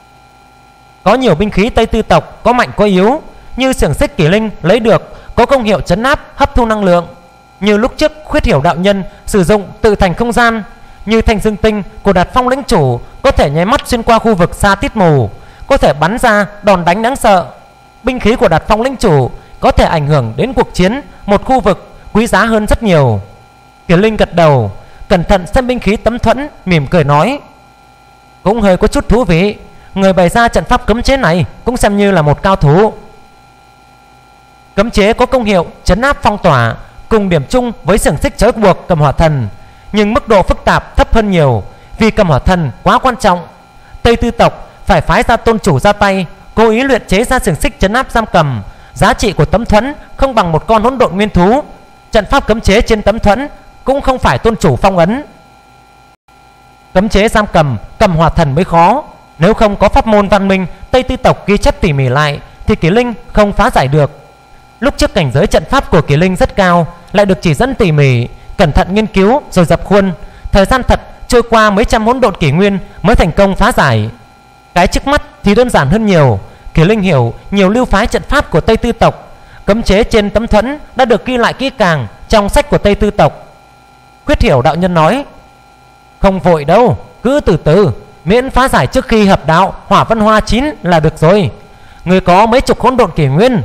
Có nhiều binh khí Tây Tư tộc có mạnh có yếu, như xiềng xích Kỷ Linh lấy được có công hiệu trấn áp, hấp thu năng lượng. Như lúc trước Khuyết Thiểu đạo nhân sử dụng tự thành không gian, như thanh dương tinh của Đạt Phong lĩnh chủ có thể nháy mắt xuyên qua khu vực xa tít mù, có thể bắn ra đòn đánh đáng sợ. Binh khí của Đạt Phong lĩnh chủ có thể ảnh hưởng đến cuộc chiến một khu vực, quý giá hơn rất nhiều. Kỷ Linh gật đầu, cẩn thận xem binh khí tấm thuẫn, mỉm cười nói: cũng hơi có chút thú vị. Người bày ra trận pháp cấm chế này cũng xem như là một cao thủ. Cấm chế có công hiệu trấn áp phong tỏa, cùng điểm chung với xiềng xích trói buộc Cầm Hỏa Thần, nhưng mức độ phức tạp thấp hơn nhiều. Vì Cầm Hỏa Thần quá quan trọng, Tây Tư tộc phải phái ra tôn chủ ra tay, cố ý luyện chế ra xiềng xích trấn áp giam cầm. Giá trị của tấm thuẫn không bằng một con hỗn độn nguyên thú. Trận pháp cấm chế trên tấm thuẫn cũng không phải tôn chủ phong ấn. Cấm chế giam cầm Cầm Hỏa Thần mới khó. Nếu không có pháp môn văn minh Tây Tư tộc ghi chép tỉ mỉ lại thì Kỷ Linh không phá giải được. Lúc trước cảnh giới trận pháp của Kỷ Linh rất cao, lại được chỉ dẫn tỉ mỉ, cẩn thận nghiên cứu rồi dập khuôn. Thời gian thật trôi qua mấy trăm hỗn độn kỷ nguyên mới thành công phá giải. Cái trước mắt thì đơn giản hơn nhiều. Kỷ Linh hiểu nhiều lưu phái trận pháp của Tây Tư tộc, cấm chế trên tấm thuẫn đã được ghi lại kỹ càng trong sách của Tây Tư tộc. Khuyết Thiểu đạo nhân nói: Không vội đâu, cứ từ từ, miễn phá giải trước khi hợp đạo hỏa văn hoa chín là được rồi. Người có mấy chục hỗn độn kỷ nguyên.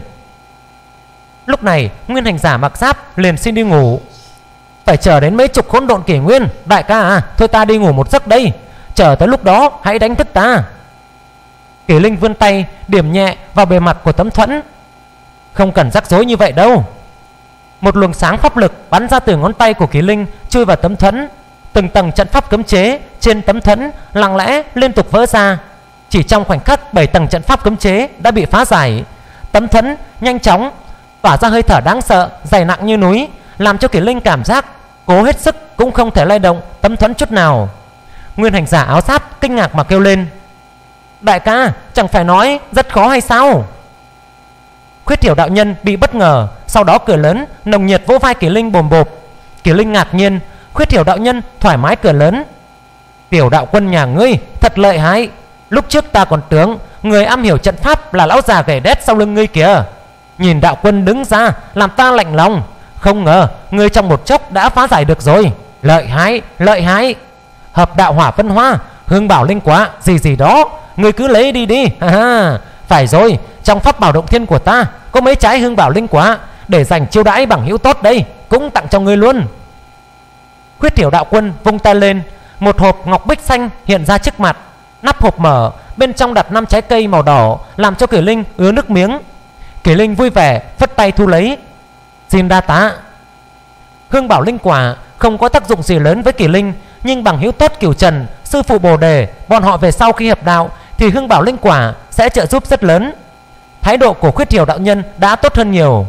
Lúc này Nguyên Hành Giả mặc giáp liền xin đi ngủ. Phải chờ đến mấy chục hỗn độn kỷ nguyên? Đại ca à, thôi ta đi ngủ một giấc đây, chờ tới lúc đó hãy đánh thức ta. Kỷ Linh vươn tay điểm nhẹ vào bề mặt của tấm thuẫn. Không cần rắc rối như vậy đâu. Một luồng sáng pháp lực bắn ra từ ngón tay của Kỷ Linh chui vào tấm thuẫn. Từng tầng trận pháp cấm chế trên tấm thuẫn lặng lẽ liên tục vỡ ra. Chỉ trong khoảnh khắc bảy tầng trận pháp cấm chế đã bị phá giải. Tấm thuẫn nhanh chóng tỏa ra hơi thở đáng sợ, dày nặng như núi, làm cho Kỷ Linh cảm giác cố hết sức cũng không thể lay động tấm thuẫn chút nào. Nguyên Hành Giả áo giáp kinh ngạc mà kêu lên: Đại ca, chẳng phải nói rất khó hay sao? Khuyết Thiểu đạo nhân bị bất ngờ, sau đó cười lớn, nồng nhiệt vỗ vai Kỷ Linh bồm bộp. Kỷ Linh ngạc nhiên, Khuyết Thiểu đạo nhân thoải mái cười lớn: Tiểu đạo quân nhà ngươi thật lợi hại. Lúc trước ta còn tưởng người am hiểu trận pháp là lão già gầy đét sau lưng ngươi kìa. Nhìn đạo quân đứng ra làm ta lạnh lòng, không ngờ ngươi trong một chốc đã phá giải được rồi. Lợi hại, lợi hại. Hợp đạo hỏa vân hoa, hương bảo linh quả gì gì đó, ngươi cứ lấy đi đi. Ha ha. Phải rồi, trong pháp bảo động thiên của ta có mấy trái hương bảo linh quả, để dành chiêu đãi bằng hữu tốt đây, cũng tặng cho ngươi luôn. Khuyết Thiểu đạo quân vung tay lên, một hộp ngọc bích xanh hiện ra trước mặt. Nắp hộp mở, bên trong đặt năm trái cây màu đỏ, làm cho Kỷ Linh ứa nước miếng. Kỷ Linh vui vẻ phất tay thu lấy. Xin đa tạ. Hương bảo linh quả không có tác dụng gì lớn với Kỷ Linh, nhưng bằng hữu tốt Cửu Trần, sư phụ Bồ Đề, bọn họ về sau khi hợp đạo thì hương bảo linh quả sẽ trợ giúp rất lớn. Thái độ của Khuyết Thiểu đạo nhân đã tốt hơn nhiều.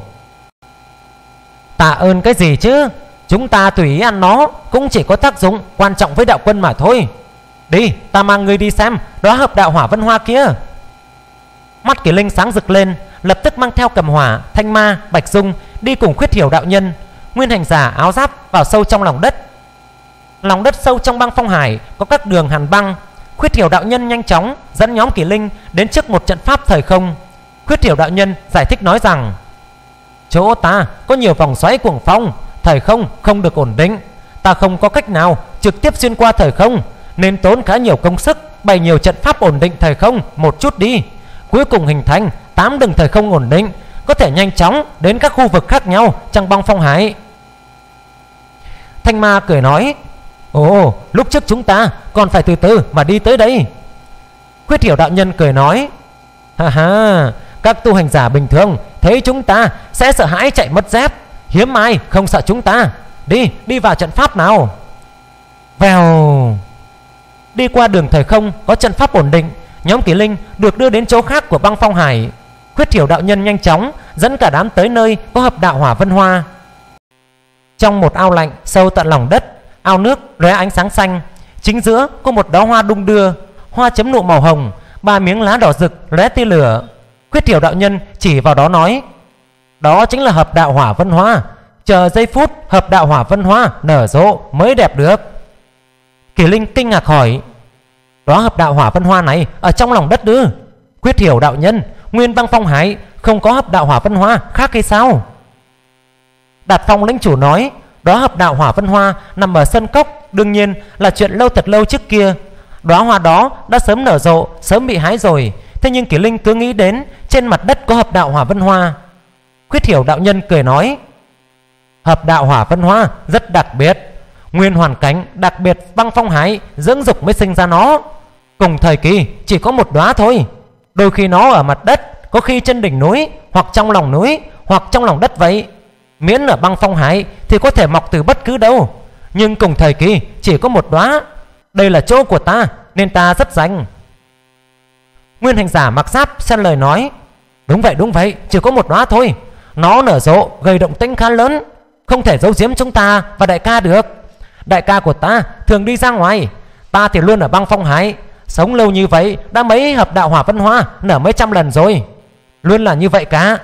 Tạ ơn cái gì chứ, chúng ta tùy ý ăn nó cũng chỉ có tác dụng quan trọng với đạo quân mà thôi. Đi, ta mang ngươi đi xem đó hợp đạo hỏa vân hoa kia. Mắt Kỷ Linh sáng rực lên, lập tức mang theo Cầm Hỏa, Thanh Ma, Bạch Dung đi cùng Khuyết Thiểu đạo nhân. Nguyên Hành Giả áo giáp vào sâu trong lòng đất. Lòng đất sâu trong băng phong hải có các đường hàn băng. Khuyết Thiểu đạo nhân nhanh chóng dẫn nhóm Kỷ Linh đến trước một trận pháp thời không. Khuyết Thiểu đạo nhân giải thích nói rằng: chỗ ta có nhiều vòng xoáy cuồng phong, thời không không được ổn định. Ta không có cách nào trực tiếp xuyên qua thời không, nên tốn khá nhiều công sức bày nhiều trận pháp ổn định thời không một chút đi. Cuối cùng hình thành tám đường thời không ổn định, có thể nhanh chóng đến các khu vực khác nhau trong băng phong hải. Thanh Ma cười nói: ồ, lúc trước chúng ta còn phải từ từ mà đi tới đây. Khuyết Thiểu đạo nhân cười nói: ha ha, các tu hành giả bình thường thấy chúng ta sẽ sợ hãi chạy mất dép, hiếm ai không sợ chúng ta. Đi, đi vào trận pháp nào. Vèo. Đi qua đường thời không có trận pháp ổn định, nhóm Kỷ Linh được đưa đến chỗ khác của băng phong hải. Khuyết Thiểu đạo nhân nhanh chóng dẫn cả đám tới nơi có hợp đạo hỏa vân hoa. Trong một ao lạnh sâu tận lòng đất, ao nước lóe ánh sáng xanh, chính giữa có một đóa hoa đung đưa, hoa chấm nụ màu hồng, ba miếng lá đỏ rực lóe tia lửa. Khuyết Thiểu đạo nhân chỉ vào đó nói: đó chính là hợp đạo hỏa vân hoa, chờ giây phút hợp đạo hỏa vân hoa nở rộ mới đẹp được. Kỷ Linh kinh ngạc hỏi: đó hợp đạo hỏa vân hoa này ở trong lòng đất ư? Khuyết Thiểu đạo nhân, nguyên băng phong hải không có hợp đạo hỏa vân hoa khác hay sao? Đạt Phong lĩnh chủ nói: đó hợp đạo hỏa vân hoa nằm ở sân cốc, đương nhiên là chuyện lâu thật lâu trước kia. Đóa hoa đó đã sớm nở rộ, sớm bị hái rồi. Thế nhưng Kỷ Linh cứ nghĩ đến trên mặt đất có hợp đạo hỏa vân hoa. Khuyết Thiểu đạo nhân cười nói: hợp đạo hỏa vân hoa rất đặc biệt, nguyên hoàn cảnh đặc biệt băng phong hải dưỡng dục mới sinh ra nó. Cùng thời kỳ chỉ có một đóa thôi. Đôi khi nó ở mặt đất, có khi trên đỉnh núi, hoặc trong lòng núi, hoặc trong lòng đất vậy. Miễn ở băng phong hải thì có thể mọc từ bất cứ đâu, nhưng cùng thời kỳ chỉ có một đóa. Đây là chỗ của ta nên ta rất rành. Nguyên Hành Giả mặc giáp xen lời nói: đúng vậy, đúng vậy, chỉ có một đóa thôi. Nó nở rộ gây động tĩnh khá lớn, không thể giấu giếm chúng ta và đại ca được. Đại ca của ta thường đi ra ngoài, ta thì luôn ở băng phong hải. Sống lâu như vậy đã mấy hợp đạo hỏa vân hoa nở mấy trăm lần rồi, luôn là như vậy cả.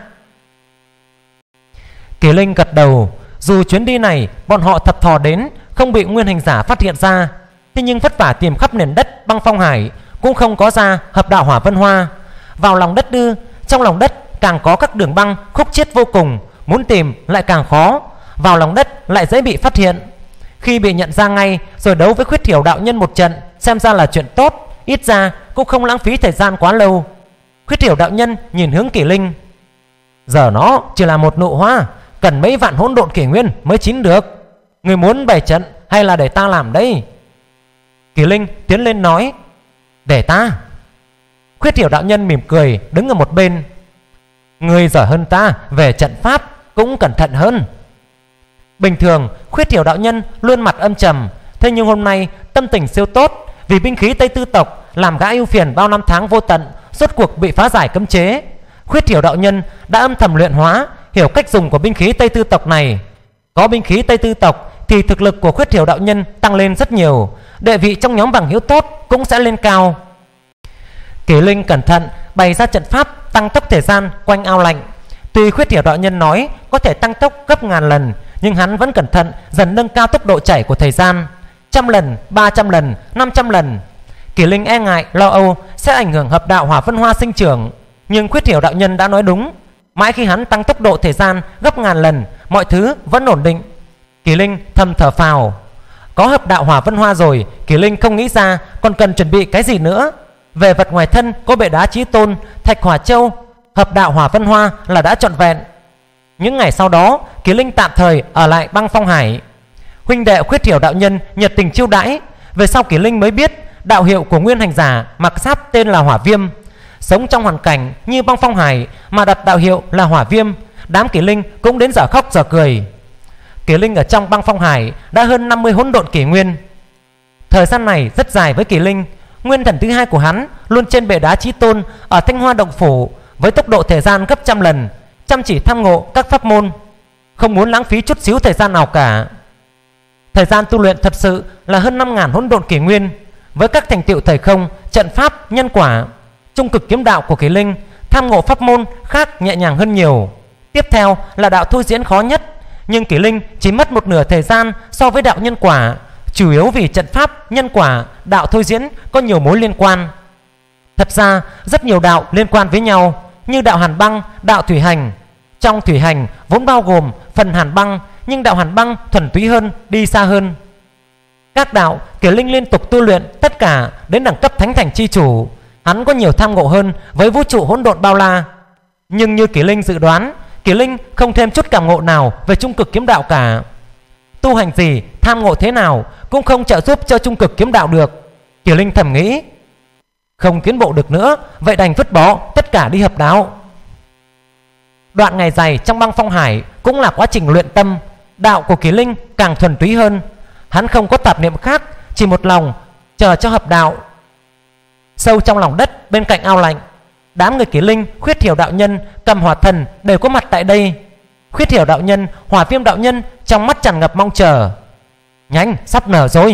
Kỷ Linh gật đầu. Dù chuyến đi này bọn họ thập thò đến không bị Nguyên Hành Giả phát hiện ra, thế nhưng vất vả tìm khắp nền đất băng phong hải cũng không có ra hợp đạo hỏa vân hoa. Vào lòng đất đưa, trong lòng đất càng có các đường băng khúc chiết vô cùng, muốn tìm lại càng khó, vào lòng đất lại dễ bị phát hiện. Khi bị nhận ra ngay rồi đấu với Khuyết Thiểu đạo nhân một trận xem ra là chuyện tốt, ít ra cũng không lãng phí thời gian quá lâu. Khuyết Thiểu đạo nhân nhìn hướng Kỷ Linh. Giờ nó chỉ là một nụ hoa, cần mấy vạn hỗn độn kỷ nguyên mới chín được. Người muốn bày trận hay là để ta làm đây? Kỷ Linh tiến lên nói. Để ta. Khuyết Thiểu đạo nhân mỉm cười đứng ở một bên. Người giỏi hơn ta về trận pháp, cũng cẩn thận hơn. Bình thường Khuyết Thiểu đạo nhân luôn mặt âm trầm, thế nhưng hôm nay tâm tình siêu tốt, vì binh khí Tây Tư tộc làm gã ưu phiền bao năm tháng vô tận rốt cuộc bị phá giải cấm chế. Khuyết Thiểu đạo nhân đã âm thầm luyện hóa, hiểu cách dùng của binh khí Tây Tư tộc này. Có binh khí Tây Tư tộc thì thực lực của Khuyết Thiểu đạo nhân tăng lên rất nhiều, địa vị trong nhóm bằng hữu tốt cũng sẽ lên cao. Kỷ Linh cẩn thận bày ra trận pháp tăng tốc thời gian quanh ao lạnh. Tuy Khuyết Thiểu đạo nhân nói có thể tăng tốc gấp ngàn lần, nhưng hắn vẫn cẩn thận dần nâng cao tốc độ chảy của thời gian, trăm lần, ba trăm lần, năm trăm lần. Kỷ Linh e ngại lo âu sẽ ảnh hưởng hợp đạo hỏa vân hoa sinh trưởng, nhưng Khuyết Thiểu đạo nhân đã nói đúng. Mãi khi hắn tăng tốc độ thời gian gấp ngàn lần, mọi thứ vẫn ổn định. Kỷ Linh thầm thở phào. Có hợp đạo hỏa vân hoa rồi, Kỷ Linh không nghĩ ra còn cần chuẩn bị cái gì nữa. Về vật ngoài thân có bệ đá chí tôn, thạch hỏa châu, hợp đạo hỏa vân hoa là đã trọn vẹn. Những ngày sau đó, Kỷ Linh tạm thời ở lại băng phong hải. Huynh đệ Khuyết Thiểu đạo nhân nhiệt tình chiêu đãi. Về sau Kỷ Linh mới biết đạo hiệu của nguyên hành giả mặc giáp tên là Hỏa Viêm. Sống trong hoàn cảnh như băng phong hải mà đặt đạo hiệu là Hỏa Viêm, đám Kỷ Linh cũng đến giờ khóc giờ cười. Kỷ Linh ở trong băng phong hải đã hơn năm mươi hỗn độn kỷ nguyên. Thời gian này rất dài với Kỷ Linh. Nguyên thần thứ hai của hắn luôn trên bệ đá chí tôn ở Thanh Hoa động phủ, với tốc độ thời gian gấp trăm lần, chăm chỉ tham ngộ các pháp môn, không muốn lãng phí chút xíu thời gian nào cả. Thời gian tu luyện thật sự là hơn năm ngàn hỗn độn kỷ nguyên, với các thành tựu thời không, trận pháp, nhân quả. Trung cực kiếm đạo của Kỷ Linh tham ngộ pháp môn khác nhẹ nhàng hơn nhiều. Tiếp theo là đạo thôi diễn khó nhất, nhưng Kỷ Linh chỉ mất một nửa thời gian so với đạo nhân quả, chủ yếu vì trận pháp, nhân quả, đạo thôi diễn có nhiều mối liên quan. Thật ra rất nhiều đạo liên quan với nhau, như đạo hàn băng, đạo thủy hành. Trong thủy hành vốn bao gồm phần hàn băng, nhưng đạo hàn băng thuần túy hơn, đi xa hơn. Các đạo Kỷ Linh liên tục tu luyện tất cả đến đẳng cấp thánh thành chi chủ. Hắn có nhiều tham ngộ hơn với vũ trụ hỗn độn bao la. Nhưng như Kỷ Linh dự đoán, Kỷ Linh không thêm chút cảm ngộ nào về trung cực kiếm đạo cả. Tu hành gì, tham ngộ thế nào cũng không trợ giúp cho trung cực kiếm đạo được. Kỷ Linh thầm nghĩ, không tiến bộ được nữa, vậy đành vứt bỏ tất cả đi hợp đạo. Đoạn ngày dài trong băng phong hải cũng là quá trình luyện tâm. Đạo của Kỷ Linh càng thuần túy hơn. Hắn không có tạp niệm khác, chỉ một lòng chờ cho hợp đạo. Sâu trong lòng đất bên cạnh ao lạnh, đám người Kỷ Linh, Khuyết Thiểu đạo nhân, Cầm Hỏa thần đều có mặt tại đây. Khuyết Thiểu đạo nhân, Hỏa Viêm đạo nhân trong mắt tràn ngập mong chờ. Nhanh, sắp nở rồi.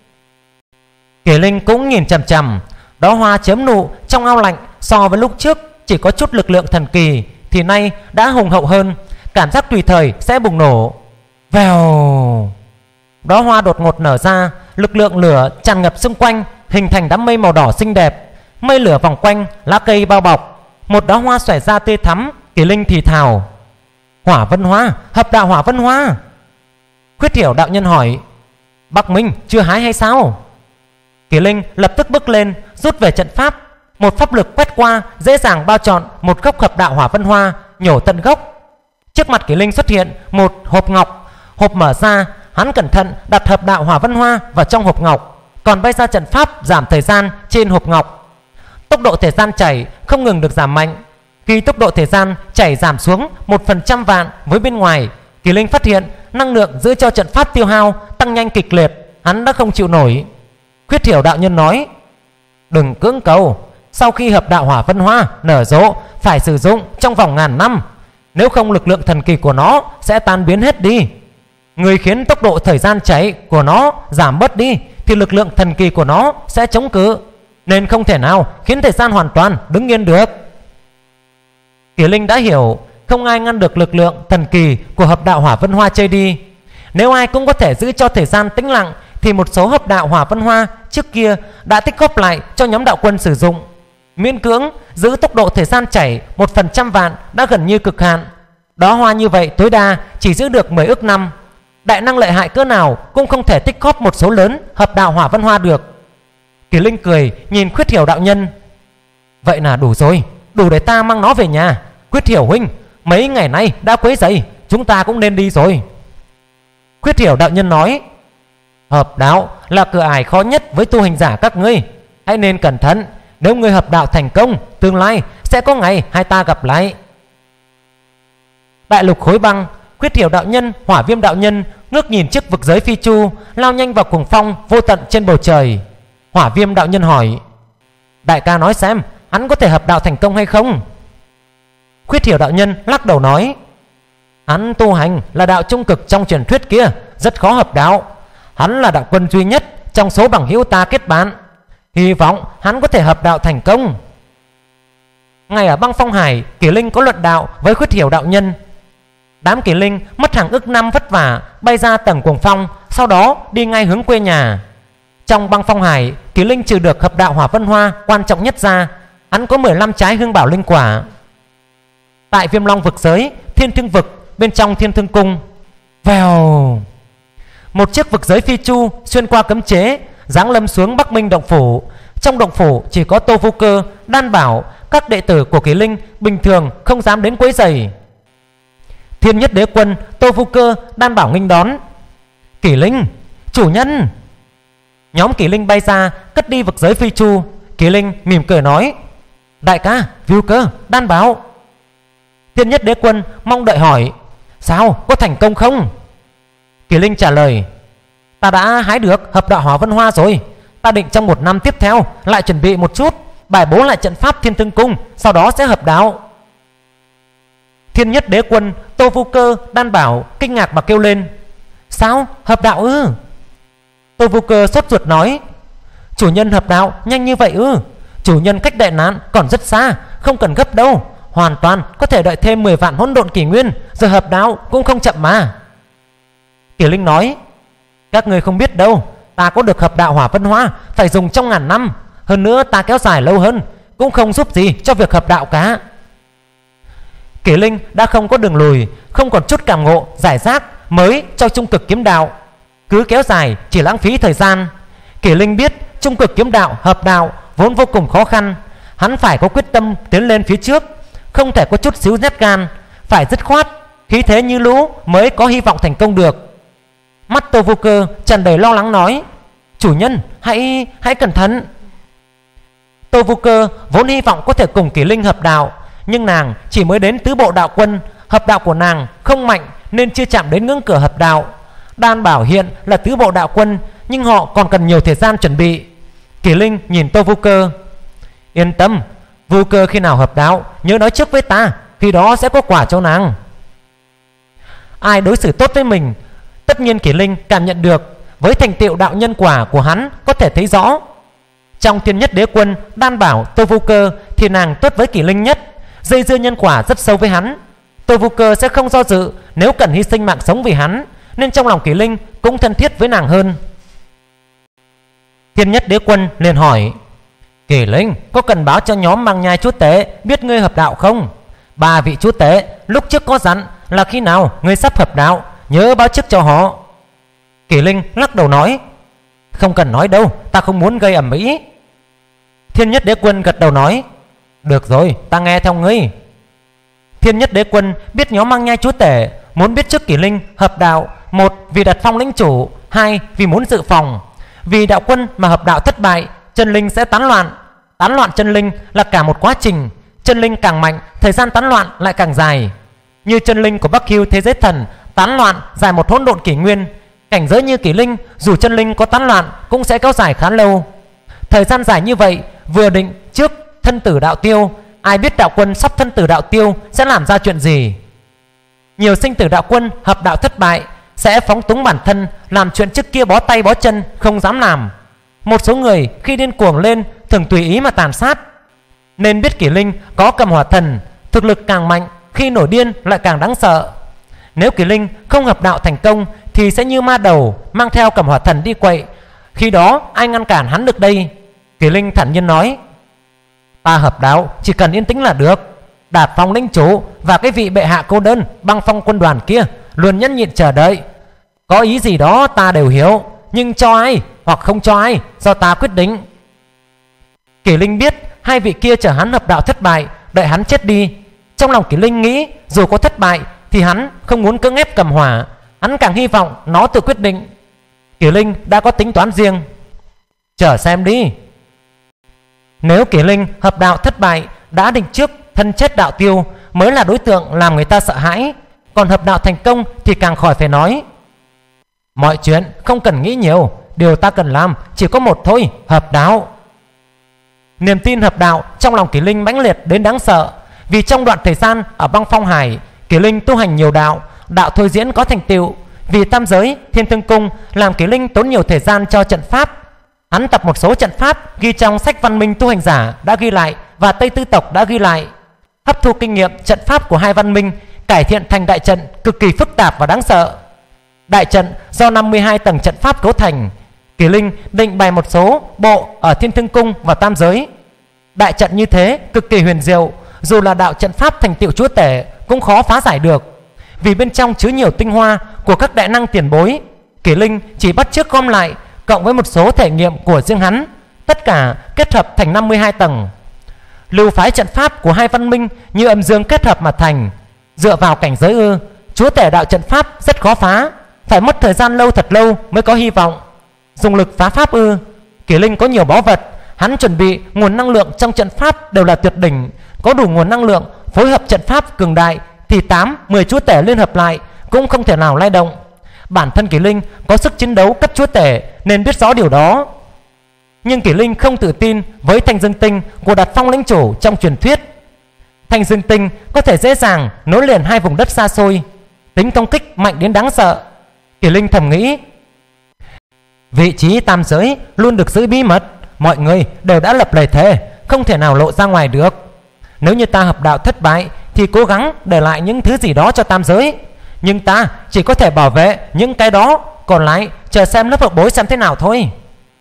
Kỷ Linh cũng nhìn chằm chằm. Đó hoa chớm nụ trong ao lạnh so với lúc trước chỉ có chút lực lượng thần kỳ thì nay đã hùng hậu hơn, cảm giác tùy thời sẽ bùng nổ. Vèo. Đó hoa đột ngột nở ra, lực lượng lửa tràn ngập xung quanh, hình thành đám mây màu đỏ xinh đẹp. Mây lửa vòng quanh, lá cây bao bọc, một đóa hoa xòe ra tươi thắm. Kỷ Linh thì thào, hỏa vân hoa, hợp đạo hỏa vân hoa. Khuyết Thiểu đạo nhân hỏi, Bắc Minh chưa hái hay sao? Kỷ Linh lập tức bước lên, rút về trận pháp. Một pháp lực quét qua, dễ dàng bao trọn một gốc hợp đạo hỏa vân hoa, nhổ tận gốc. Trước mặt Kỷ Linh xuất hiện một hộp ngọc. Hộp mở ra, hắn cẩn thận đặt hợp đạo hỏa vân hoa vào trong hộp ngọc, còn bay ra trận pháp giảm thời gian trên hộp ngọc. Tốc độ thời gian chảy không ngừng được giảm mạnh. Khi tốc độ thời gian chảy giảm xuống một phần trăm vạn với bên ngoài, Kỷ Linh phát hiện năng lượng giữ cho trận pháp tiêu hao tăng nhanh kịch liệt, hắn đã không chịu nổi. Khuyết Thiểu đạo nhân nói, đừng cưỡng cầu, sau khi hợp đạo hỏa vân hoa nở rộ phải sử dụng trong vòng ngàn năm, nếu không lực lượng thần kỳ của nó sẽ tan biến hết đi. Người khiến tốc độ thời gian chảy của nó giảm bớt đi thì lực lượng thần kỳ của nó sẽ chống cự, nên không thể nào khiến thời gian hoàn toàn đứng yên được. Kỷ Linh đã hiểu, không ai ngăn được lực lượng thần kỳ của hợp đạo hỏa vân hoa chơi đi. Nếu ai cũng có thể giữ cho thời gian tĩnh lặng thì một số hợp đạo hỏa vân hoa trước kia đã tích góp lại cho nhóm đạo quân sử dụng. Miễn cưỡng giữ tốc độ thời gian chảy một phần trăm vạn đã gần như cực hạn. Đó hoa như vậy tối đa chỉ giữ được mười ức năm. Đại năng lợi hại cỡ nào cũng không thể tích góp một số lớn hợp đạo hỏa văn hoa được. Kỳ Linh cười nhìn Khuyết Hiểu đạo nhân. Vậy là đủ rồi, đủ để ta mang nó về nhà. Khuyết Hiểu huynh, mấy ngày nay đã quấy rầy, chúng ta cũng nên đi rồi. Khuyết Hiểu đạo nhân nói, hợp đạo là cửa ải khó nhất với tu hành giả các ngươi, hãy nên cẩn thận. Nếu ngươi hợp đạo thành công, tương lai sẽ có ngày hai ta gặp lại. Đại lục khối băng, Khuyết Hiểu đạo nhân, Hỏa Viêm đạo nhân ngước nhìn trước vực giới phi chu, lao nhanh vào cuồng phong vô tận trên bầu trời. Hỏa Viêm đạo nhân hỏi, đại ca nói xem, hắn có thể hợp đạo thành công hay không? Khuyết Hiểu đạo nhân lắc đầu nói, hắn tu hành là đạo trung cực trong truyền thuyết kia, rất khó hợp đạo. Hắn là đạo quân duy nhất trong số bằng hữu ta kết bạn, hy vọng hắn có thể hợp đạo thành công. Ngay ở băng phong hải, Kỳ Linh có luận đạo với Khuyết Hiểu đạo nhân. Đám Kỳ Linh mất hàng ức năm vất vả bay ra tầng cuồng phong, sau đó đi ngay hướng quê nhà. Trong băng phong hải, Kỳ Linh trừ được hợp đạo hỏa vân hoa quan trọng nhất ra, hắn có mười lăm trái hương bảo linh quả. Tại Viêm Long vực giới, Thiên Thương vực, bên trong Thiên Thương cung, vèo, một chiếc vực giới phi chu xuyên qua cấm chế, giáng lâm xuống Bắc Minh động phủ. Trong động phủ chỉ có Tô Vô Cơ, Đan Bảo, các đệ tử của Kỳ Linh bình thường không dám đến quấy rầy. Thiên Nhất Đế Quân, Tô Vô Cơ, Đan Bảo nghênh đón. Kỳ Linh, chủ nhân. Nhóm Kỳ Linh bay ra, cất đi vực giới phi chu. Kỳ Linh mỉm cười nói, đại ca, Vô Cơ, Đan Bảo. Thiên Nhất Đế Quân mong đợi hỏi, sao, có thành công không? Kỳ Linh trả lời, ta đã hái được hợp đạo hỏa vân hoa rồi. Ta định trong một năm tiếp theo lại chuẩn bị một chút, bài bố lại trận pháp Thiên Thương cung, sau đó sẽ hợp đạo. Thiên Nhất Đế Quân, Tô Vô Cơ, Đan Bảo kinh ngạc mà kêu lên, sao, hợp đạo ư? Tô Vô Cơ sốt ruột nói, chủ nhân hợp đạo nhanh như vậy ư? Chủ nhân cách đại nạn còn rất xa, không cần gấp đâu, hoàn toàn có thể đợi thêm mười vạn hỗn độn kỷ nguyên rồi hợp đạo cũng không chậm mà. Kỳ Linh nói, các người không biết đâu, ta có được hợp đạo hỏa vân hoa phải dùng trong ngàn năm, hơn nữa ta kéo dài lâu hơn cũng không giúp gì cho việc hợp đạo cả. Kỳ Linh đã không có đường lùi, không còn chút cảm ngộ giải rác mới cho trung cực kiếm đạo, cứ kéo dài chỉ lãng phí thời gian. Kỳ Linh biết trung cực kiếm đạo hợp đạo vốn vô cùng khó khăn, hắn phải có quyết tâm tiến lên phía trước, không thể có chút xíu nhát gan, phải dứt khoát, khí thế như lũ mới có hy vọng thành công được. Mắt Tô Vô Cơ tràn đầy lo lắng nói, chủ nhân, hãy hãy cẩn thận. Tô Vô Cơ vốn hy vọng có thể cùng Kỳ Linh hợp đạo, nhưng nàng chỉ mới đến tứ bộ đạo quân, hợp đạo của nàng không mạnh nên chưa chạm đến ngưỡng cửa hợp đạo. Đan Bảo hiện là tứ bộ đạo quân, nhưng họ còn cần nhiều thời gian chuẩn bị. Kỳ Linh nhìn Tô Vô Cơ, yên tâm, Vô Cơ khi nào hợp đạo nhớ nói trước với ta, khi đó sẽ có quả cho nàng. Ai đối xử tốt với mình, tất nhiên Kỳ Linh cảm nhận được, với thành tựu đạo nhân quả của hắn có thể thấy rõ. Trong Thiên Nhất Đế Quân, Đan Bảo, Tô Vô Cơ thì nàng tốt với Kỳ Linh nhất, dây dưa nhân quả rất sâu với hắn. Tô Vô Cơ sẽ không do dự nếu cần hy sinh mạng sống vì hắn, nên trong lòng Kỳ Linh cũng thân thiết với nàng hơn. Thiên Nhất Đế Quân liền hỏi, Kỳ Linh, có cần báo cho nhóm Mang Nhai chúa tể biết ngươi hợp đạo không? Ba vị chúa tể lúc trước có dặn là khi nào ngươi sắp hợp đạo nhớ báo trước cho họ. Kỳ Linh lắc đầu nói, không cần nói đâu, ta không muốn gây ầm ĩ. Thiên Nhất Đế Quân gật đầu nói, được rồi, ta nghe theo ngươi. Thiên Nhất Đế Quân biết nhóm Mang Nhai chúa tể muốn biết trước Kỳ Linh hợp đạo, một vì đặt phong lĩnh chủ, hai vì muốn dự phòng. Vì đạo quân mà hợp đạo thất bại, chân linh sẽ tán loạn. Tán loạn chân linh là cả một quá trình, chân linh càng mạnh, thời gian tán loạn lại càng dài. Như chân linh của Bắc Hưu thế giới thần tán loạn dài một hỗn độn kỷ nguyên, cảnh giới như Kỳ Linh dù chân linh có tán loạn cũng sẽ kéo dài khá lâu. Thời gian dài như vậy vừa định trước thân tử đạo tiêu, ai biết đạo quân sắp thân tử đạo tiêu sẽ làm ra chuyện gì. Nhiều sinh tử đạo quân hợp đạo thất bại sẽ phóng túng bản thân, làm chuyện trước kia bó tay bó chân không dám làm. Một số người khi điên cuồng lên thường tùy ý mà tàn sát. Nên biết Kỳ Linh có cầm hỏa thần, thực lực càng mạnh, khi nổi điên lại càng đáng sợ. Nếu Kỳ Linh không hợp đạo thành công thì sẽ như ma đầu mang theo cầm hỏa thần đi quậy, khi đó ai ngăn cản hắn được đây? Kỳ Linh thản nhiên nói, ta hợp đạo chỉ cần yên tĩnh là được. Đạt Phong lĩnh chủ và cái vị bệ hạ cô đơn Băng Phong quân đoàn kia luôn nhẫn nhịn chờ đợi, Có ý gì đó ta đều hiểu, nhưng cho ai hoặc không cho ai do ta quyết định. Kỷ Linh biết hai vị kia chờ hắn hợp đạo thất bại, đợi hắn chết đi. Trong lòng Kỷ Linh nghĩ dù có thất bại thì hắn không muốn cưỡng ép Cầm Hỏa, hắn càng hy vọng nó tự quyết định. Kỷ Linh đã có tính toán riêng. Chờ xem đi. Nếu Kỷ Linh hợp đạo thất bại, đã định trước thân chết đạo tiêu mới là đối tượng làm người ta sợ hãi. Còn hợp đạo thành công thì càng khỏi phải nói. Mọi chuyện không cần nghĩ nhiều, điều ta cần làm chỉ có một thôi, hợp đạo. Niềm tin hợp đạo trong lòng Kỷ Linh mãnh liệt đến đáng sợ. Vì trong đoạn thời gian ở băng phong hải, Kỷ Linh tu hành nhiều đạo, đạo thôi diễn có thành tựu. Vì tam giới Thiên Thương Cung làm Kỷ Linh tốn nhiều thời gian cho trận pháp. Hắn tập một số trận pháp ghi trong sách văn minh tu hành giả đã ghi lại và Tây Tư tộc đã ghi lại, hấp thu kinh nghiệm trận pháp của hai văn minh, cải thiện thành đại trận cực kỳ phức tạp và đáng sợ. Đại trận do năm mươi hai tầng trận pháp cấu thành. Kỷ Linh định bày một số bộ ở Thiên Thương Cung và tam giới. Đại trận như thế cực kỳ huyền diệu, dù là đạo trận pháp thành tựu chúa tể cũng khó phá giải được. Vì bên trong chứa nhiều tinh hoa của các đại năng tiền bối, Kỷ Linh chỉ bắt chước gom lại cộng với một số thể nghiệm của riêng hắn, tất cả kết hợp thành năm mươi hai tầng. Lưu phái trận pháp của hai văn minh như âm dương kết hợp mà thành. Dựa vào cảnh giới ư? Chúa tể đạo trận pháp rất khó phá, phải mất thời gian lâu thật lâu mới có hy vọng. Dùng lực phá pháp ư? Kỷ Linh có nhiều báu vật, hắn chuẩn bị nguồn năng lượng trong trận pháp đều là tuyệt đỉnh. Có đủ nguồn năng lượng phối hợp trận pháp cường đại thì tám, mười chúa tể liên hợp lại cũng không thể nào lay động. Bản thân Kỷ Linh có sức chiến đấu cấp chúa tể nên biết rõ điều đó. Nhưng Kỷ Linh không tự tin với Thanh Dương Tinh của Đạt Phong lĩnh chủ trong truyền thuyết. Thanh Dương Tinh có thể dễ dàng nối liền hai vùng đất xa xôi, tính công kích mạnh đến đáng sợ. Kỷ Linh thầm nghĩ, vị trí tam giới luôn được giữ bí mật, mọi người đều đã lập lời thề không thể nào lộ ra ngoài được. Nếu như ta hợp đạo thất bại thì cố gắng để lại những thứ gì đó cho tam giới, nhưng ta chỉ có thể bảo vệ những cái đó, còn lại chờ xem lớp hậu bối xem thế nào thôi.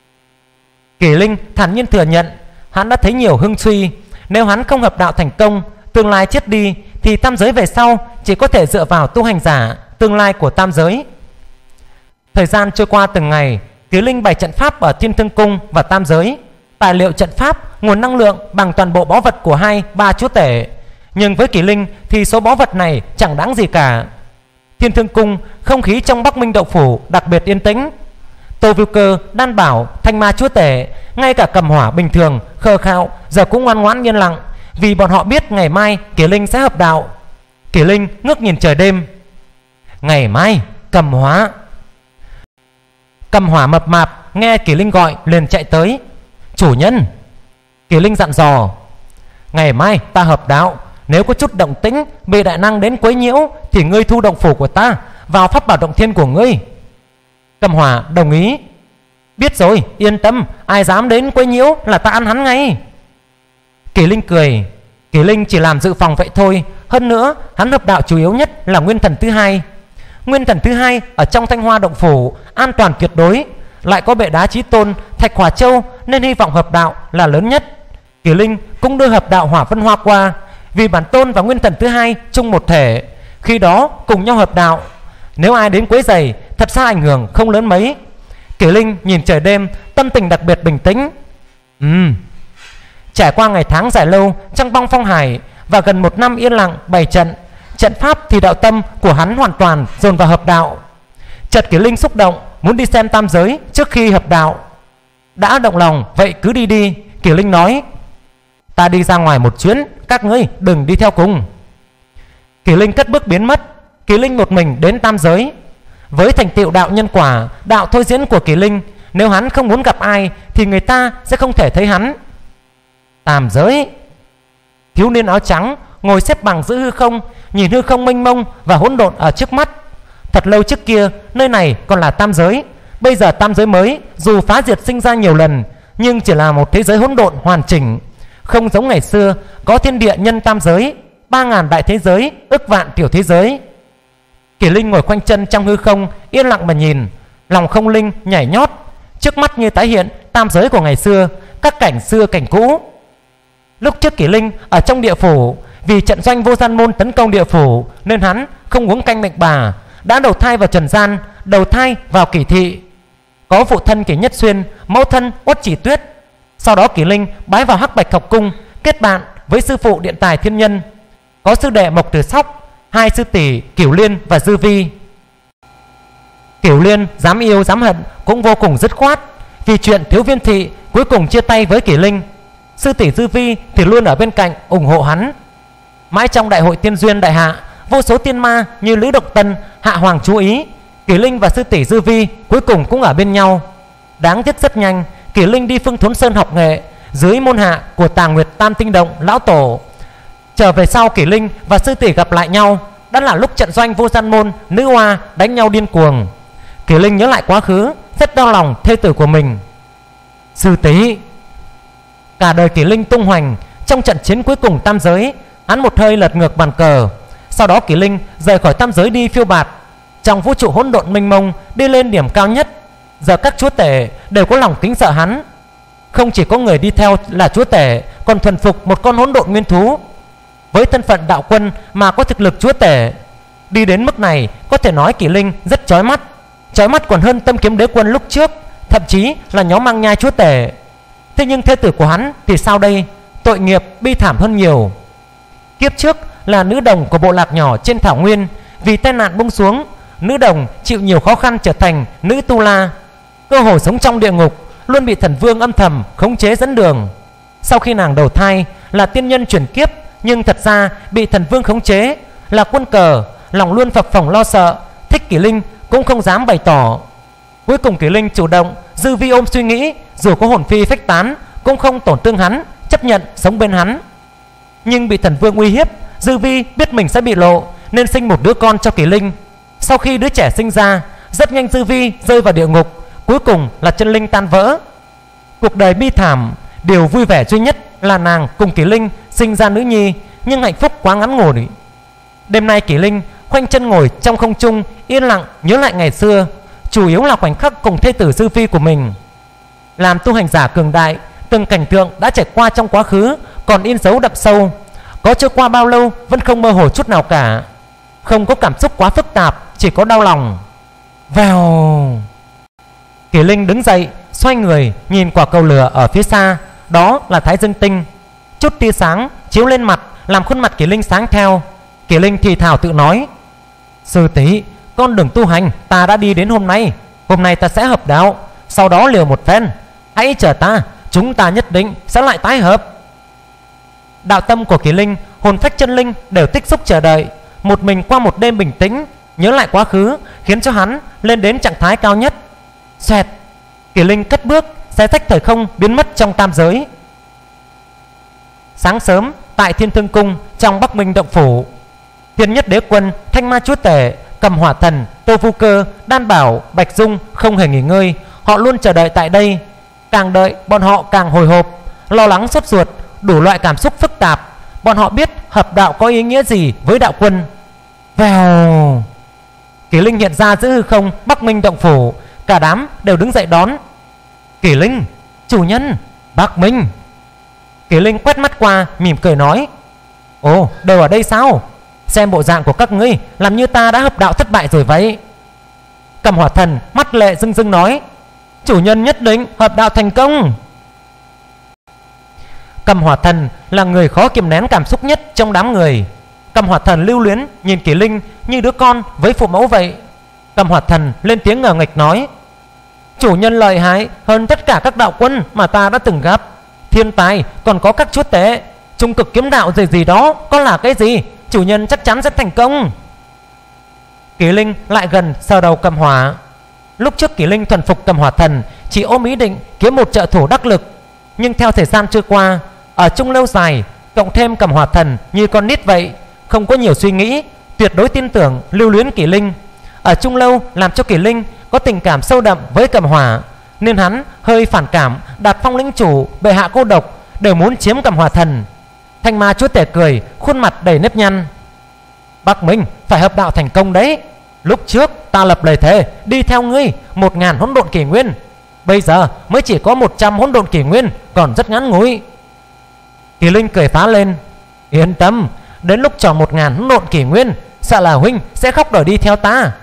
Kỷ Linh thản nhiên thừa nhận hắn đã thấy nhiều hưng suy. Nếu hắn không hợp đạo thành công, tương lai chết đi, thì tam giới về sau chỉ có thể dựa vào tu hành giả tương lai của tam giới. Thời gian trôi qua từng ngày, Kỷ Linh bày trận pháp ở Thiên Thương Cung và tam giới. Tài liệu trận pháp, nguồn năng lượng bằng toàn bộ báu vật của hai, ba chúa tể. Nhưng với Kỷ Linh thì số báu vật này chẳng đáng gì cả. Thiên Thương Cung, không khí trong Bắc Minh Động Phủ đặc biệt yên tĩnh. Tô Viu Cơ, Đan Bảo, Thanh Ma chúa tể, ngay cả Cầm Hỏa bình thường khờ khạo giờ cũng ngoan ngoãn yên lặng, vì bọn họ biết ngày mai Kỷ Linh sẽ hợp đạo. Kỷ Linh ngước nhìn trời đêm. Ngày mai Cầm Hỏa. Cầm Hỏa mập mạp nghe Kỷ Linh gọi liền chạy tới. Chủ nhân. Kỷ Linh dặn dò, ngày mai ta hợp đạo, nếu có chút động tĩnh bị đại năng đến quấy nhiễu thì ngươi thu động phủ của ta vào pháp bảo động thiên của ngươi. Cầm Hỏa đồng ý. Biết rồi, yên tâm, ai dám đến quấy nhiễu là ta ăn hắn ngay. Kỷ Linh cười. Kỷ Linh chỉ làm dự phòng vậy thôi. Hơn nữa hắn hợp đạo chủ yếu nhất là nguyên thần thứ hai. Nguyên thần thứ hai ở trong Thanh Hoa động phủ an toàn tuyệt đối, lại có bệ đá chí tôn Thạch Hỏa Châu, nên hy vọng hợp đạo là lớn nhất. Kỷ Linh cũng đưa hợp đạo Hỏa Vân Hoa qua, vì bản tôn và nguyên thần thứ hai chung một thể, khi đó cùng nhau hợp đạo. Nếu ai đến quấy rầy, thật ra ảnh hưởng không lớn mấy. Kỷ Linh nhìn trời đêm, tâm tình đặc biệt bình tĩnh. Ừm Trải qua ngày tháng dài lâu trong băng phong hải và gần một năm yên lặng bày trận trận pháp, thì đạo tâm của hắn hoàn toàn dồn vào hợp đạo. Chợt Kỷ Linh xúc động muốn đi xem tam giới trước khi hợp đạo. Đã động lòng vậy cứ đi đi. Kỷ Linh nói, ta đi ra ngoài một chuyến, các ngươi đừng đi theo cùng. Kỷ Linh cất bước biến mất. Kỷ Linh một mình đến tam giới. Với thành tựu đạo nhân quả, đạo thôi diễn của Kỷ Linh, nếu hắn không muốn gặp ai thì người ta sẽ không thể thấy hắn. Tam giới. Thiếu niên áo trắng ngồi xếp bằng giữa hư không, nhìn hư không mênh mông và hỗn độn ở trước mắt. Thật lâu trước kia nơi này còn là tam giới, bây giờ tam giới mới dù phá diệt sinh ra nhiều lần, nhưng chỉ là một thế giới hỗn độn hoàn chỉnh. Không giống ngày xưa có thiên địa nhân tam giới, ba ngàn đại thế giới, ức vạn tiểu thế giới. Kỷ Linh ngồi khoanh chân trong hư không, yên lặng mà nhìn. Lòng không linh nhảy nhót, trước mắt như tái hiện tam giới của ngày xưa, các cảnh xưa cảnh cũ. Lúc trước Kỷ Linh ở trong địa phủ, vì trận doanh Vô Gian Môn tấn công địa phủ nên hắn không uống canh mệnh bà, đã đầu thai vào trần gian, đầu thai vào Kỷ thị. Có phụ thân Kỷ Nhất Xuyên, mẫu thân Uất Chỉ Tuyết. Sau đó Kỷ Linh bái vào Hắc Bạch học cung, kết bạn với sư phụ Điện Tài Thiên Nhân. Có sư đệ Mộc Tử Sóc, hai sư tỷ Cửu Liên và Dư Vi. Cửu Liên dám yêu dám hận cũng vô cùng dứt khoát. Vì chuyện Thiếu Viên Thị cuối cùng chia tay với Kỷ Linh. Sư tỷ Dư Vi thì luôn ở bên cạnh ủng hộ hắn. Mãi trong đại hội tiên duyên đại hạ, vô số tiên ma như Lữ Độc Tân, Hạ Hoàng chú ý, Kỷ Linh và sư tỷ Dư Vi cuối cùng cũng ở bên nhau. Đáng tiếc rất nhanh, Kỷ Linh đi Phương Thốn Sơn học nghệ dưới môn hạ của Tà Nguyệt Tam Tinh Động lão tổ. Trở về sau, Kỷ Linh và sư tỷ gặp lại nhau đã là lúc trận doanh Vô Gian Môn nữ oa đánh nhau điên cuồng. Kỷ Linh nhớ lại quá khứ, rất đau lòng thê tử của mình. Sư tỷ. Cả đời Kỷ Linh tung hoành, trong trận chiến cuối cùng tam giới, hắn một hơi lật ngược bàn cờ. Sau đó Kỷ Linh rời khỏi tam giới đi phiêu bạt, trong vũ trụ hỗn độn mênh mông đi lên điểm cao nhất. Giờ các chúa tể đều có lòng kính sợ hắn. Không chỉ có người đi theo là chúa tể, còn thuần phục một con hỗn độn nguyên thú. Với thân phận đạo quân mà có thực lực chúa tể, đi đến mức này có thể nói Kỷ Linh rất chói mắt. Chói mắt còn hơn Tâm Kiếm Đế Quân lúc trước, thậm chí là nhóm Mang Nhai chúa tể. Thế nhưng thê tử của hắn thì sao đây? Tội nghiệp bi thảm hơn nhiều. Kiếp trước là nữ đồng của bộ lạc nhỏ trên thảo nguyên, vì tai nạn buông xuống, nữ đồng chịu nhiều khó khăn trở thành nữ tu la. Cơ hồ sống trong địa ngục, luôn bị thần vương âm thầm khống chế dẫn đường. Sau khi nàng đầu thai là tiên nhân chuyển kiếp, nhưng thật ra bị thần vương khống chế, là quân cờ, lòng luôn phập phồng lo sợ, thích Kỷ Linh cũng không dám bày tỏ. Cuối cùng Kỷ Linh chủ động, Dư Vi ôm suy nghĩ, dù có hồn phi phách tán cũng không tổn thương hắn, chấp nhận sống bên hắn. Nhưng bị thần vương uy hiếp, Dư Vi biết mình sẽ bị lộ, nên sinh một đứa con cho Kỷ Linh. Sau khi đứa trẻ sinh ra, rất nhanh Dư Vi rơi vào địa ngục, cuối cùng là chân linh tan vỡ. Cuộc đời bi thảm, điều vui vẻ duy nhất là nàng cùng Kỷ Linh sinh ra nữ nhi, nhưng hạnh phúc quá ngắn ngủi. Đêm nay Kỷ Linh khoanh chân ngồi trong không trung, yên lặng nhớ lại ngày xưa, chủ yếu là khoảnh khắc cùng thê tử Dư Vi của mình. Làm tu hành giả cường đại, từng cảnh tượng đã trải qua trong quá khứ còn in dấu đậm sâu. Có trôi qua bao lâu vẫn không mơ hồ chút nào cả. Không có cảm xúc quá phức tạp, chỉ có đau lòng. Vèo. Kỷ Linh đứng dậy, xoay người nhìn quả cầu lửa ở phía xa. Đó là Thái Dương Tinh. Chút tia sáng chiếu lên mặt, làm khuôn mặt Kỷ Linh sáng theo. Kỷ Linh thì thào tự nói: sư tỷ, con đường tu hành ta đã đi đến hôm nay. Hôm nay ta sẽ hợp đạo, sau đó liều một phen. Hãy chờ ta, chúng ta nhất định sẽ lại tái hợp. Đạo tâm của Kỷ Linh, hồn phách chân linh đều tích xúc chờ đợi. Một mình qua một đêm bình tĩnh, nhớ lại quá khứ, khiến cho hắn lên đến trạng thái cao nhất. Xoẹt, Kỷ Linh cất bước, xé rách thời không biến mất trong tam giới. Sáng sớm tại Thiên Thương Cung, trong Bắc Minh Động Phủ, Thiên Nhất Đế Quân, Thanh Ma Chúa Tể, Cầm Hỏa Thần, Tô Vu Cơ, Đan Bảo, Bạch Dung không hề nghỉ ngơi. Họ luôn chờ đợi tại đây. Càng đợi bọn họ càng hồi hộp, lo lắng sốt ruột, đủ loại cảm xúc phức tạp. Bọn họ biết hợp đạo có ý nghĩa gì với đạo quân. Vèo. Kỷ Linh hiện ra giữa hư không Bắc Minh Động Phủ. Cả đám đều đứng dậy đón. Kỷ Linh, chủ nhân, Bắc Minh. Kỷ Linh quét mắt qua, mỉm cười nói: ồ, đều ở đây sao? Xem bộ dạng của các ngươi làm như ta đã hợp đạo thất bại rồi vậy. Cầm Hỏa Thần mắt lệ rưng rưng nói: chủ nhân nhất định hợp đạo thành công. Cầm Hỏa Thần là người khó kiềm nén cảm xúc nhất trong đám người. Cầm Hỏa Thần lưu luyến nhìn Kỷ Linh như đứa con với phụ mẫu vậy. Cầm Hỏa Thần lên tiếng ngờ nghịch nói: chủ nhân lợi hại hơn tất cả các đạo quân mà ta đã từng gặp. Thiên tài, còn có các chúa tể, trung cực kiếm đạo gì gì đó, có là cái gì? Chủ nhân chắc chắn sẽ thành công. Kỷ Linh lại gần sờ đầu Cầm Hỏa. Lúc trước Kỷ Linh thuần phục Cầm Hỏa Thần, chỉ ôm ý định kiếm một trợ thủ đắc lực. Nhưng theo thời gian trôi qua, ở chung lâu dài, cộng thêm Cầm Hỏa Thần như con nít vậy, không có nhiều suy nghĩ, tuyệt đối tin tưởng lưu luyến Kỷ Linh. Ở chung lâu làm cho Kỷ Linh có tình cảm sâu đậm với Cầm Hỏa, nên hắn hơi phản cảm, đặt phong lĩnh chủ, bệ hạ cô độc, đều muốn chiếm Cầm Hỏa Thần. Thanh Ma Chúa Tể cười, khuôn mặt đầy nếp nhăn: Bắc Minh phải hợp đạo thành công đấy. Lúc trước ta lập lời thề đi theo ngươi một ngàn hỗn độn kỷ nguyên, bây giờ mới chỉ có một trăm hỗn độn kỷ nguyên, còn rất ngắn ngủi. Kỷ Linh cười phá lên: yên tâm, đến lúc tròn một ngàn hỗn độn kỷ nguyên, sợ là huynh sẽ khóc đòi đi theo ta.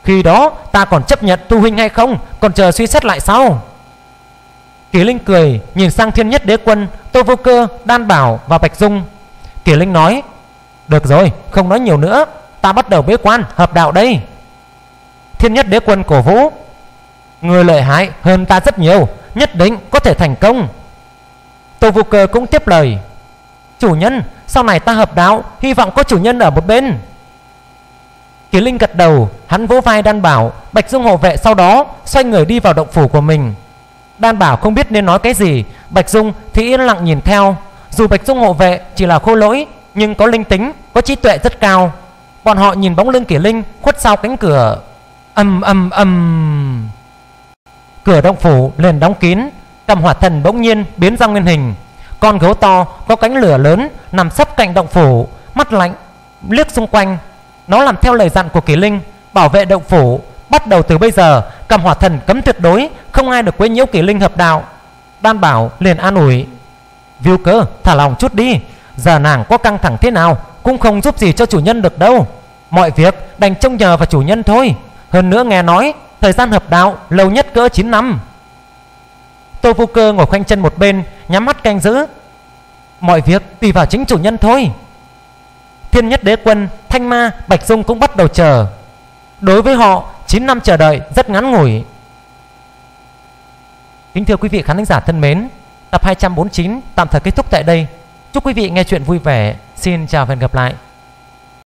Khi đó ta còn chấp nhận tu huynh hay không, còn chờ suy xét lại sau. Kỷ Linh cười nhìn sang Thiên Nhất Đế Quân, Tô Vô Cơ, Đan Bảo và Bạch Dung. Kỷ Linh nói: được rồi, không nói nhiều nữa, ta bắt đầu bế quan hợp đạo đây. Thiên Nhất Đế Quân cổ vũ: người lợi hại hơn ta rất nhiều, nhất định có thể thành công. Tô Vô Cơ cũng tiếp lời: chủ nhân, sau này ta hợp đạo, hy vọng có chủ nhân ở một bên. Kỷ Linh gật đầu, hắn vỗ vai Đan Bảo, Bạch Dung hộ vệ, sau đó xoay người đi vào động phủ của mình. Đan Bảo không biết nên nói cái gì, Bạch Dung thì yên lặng nhìn theo. Dù Bạch Dung hộ vệ chỉ là khôi lỗi, nhưng có linh tính, có trí tuệ rất cao. Bọn họ nhìn bóng lưng Kỷ Linh khuất sau cánh cửa. Ầm ầm ầm, cửa động phủ liền đóng kín. Cầm Hỏa Thần bỗng nhiên biến ra nguyên hình. Con gấu to có cánh lửa lớn nằm sấp cạnh động phủ, mắt lạnh liếc xung quanh. Nó làm theo lời dặn của Kỷ Linh, bảo vệ động phủ. Bắt đầu từ bây giờ, Cầm Hỏa Thần cấm tuyệt đối, không ai được quấy nhiễu Kỷ Linh hợp đạo. Đan Bảo liền an ủi: Viu Cơ, thả lòng chút đi, giờ nàng có căng thẳng thế nào cũng không giúp gì cho chủ nhân được đâu. Mọi việc đành trông nhờ vào chủ nhân thôi. Hơn nữa nghe nói thời gian hợp đạo lâu nhất cỡ chín năm. Tô Vô Cơ ngồi khoanh chân một bên, nhắm mắt canh giữ. Mọi việc tùy vào chính chủ nhân thôi. Thiên Nhất Đế Quân, Thanh Ma, Bạch Dung cũng bắt đầu chờ. Đối với họ, chín năm chờ đợi rất ngắn ngủi. Kính thưa quý vị khán giả thân mến, tập hai trăm bốn mươi chín tạm thời kết thúc tại đây. Chúc quý vị nghe chuyện vui vẻ. Xin chào và hẹn gặp lại.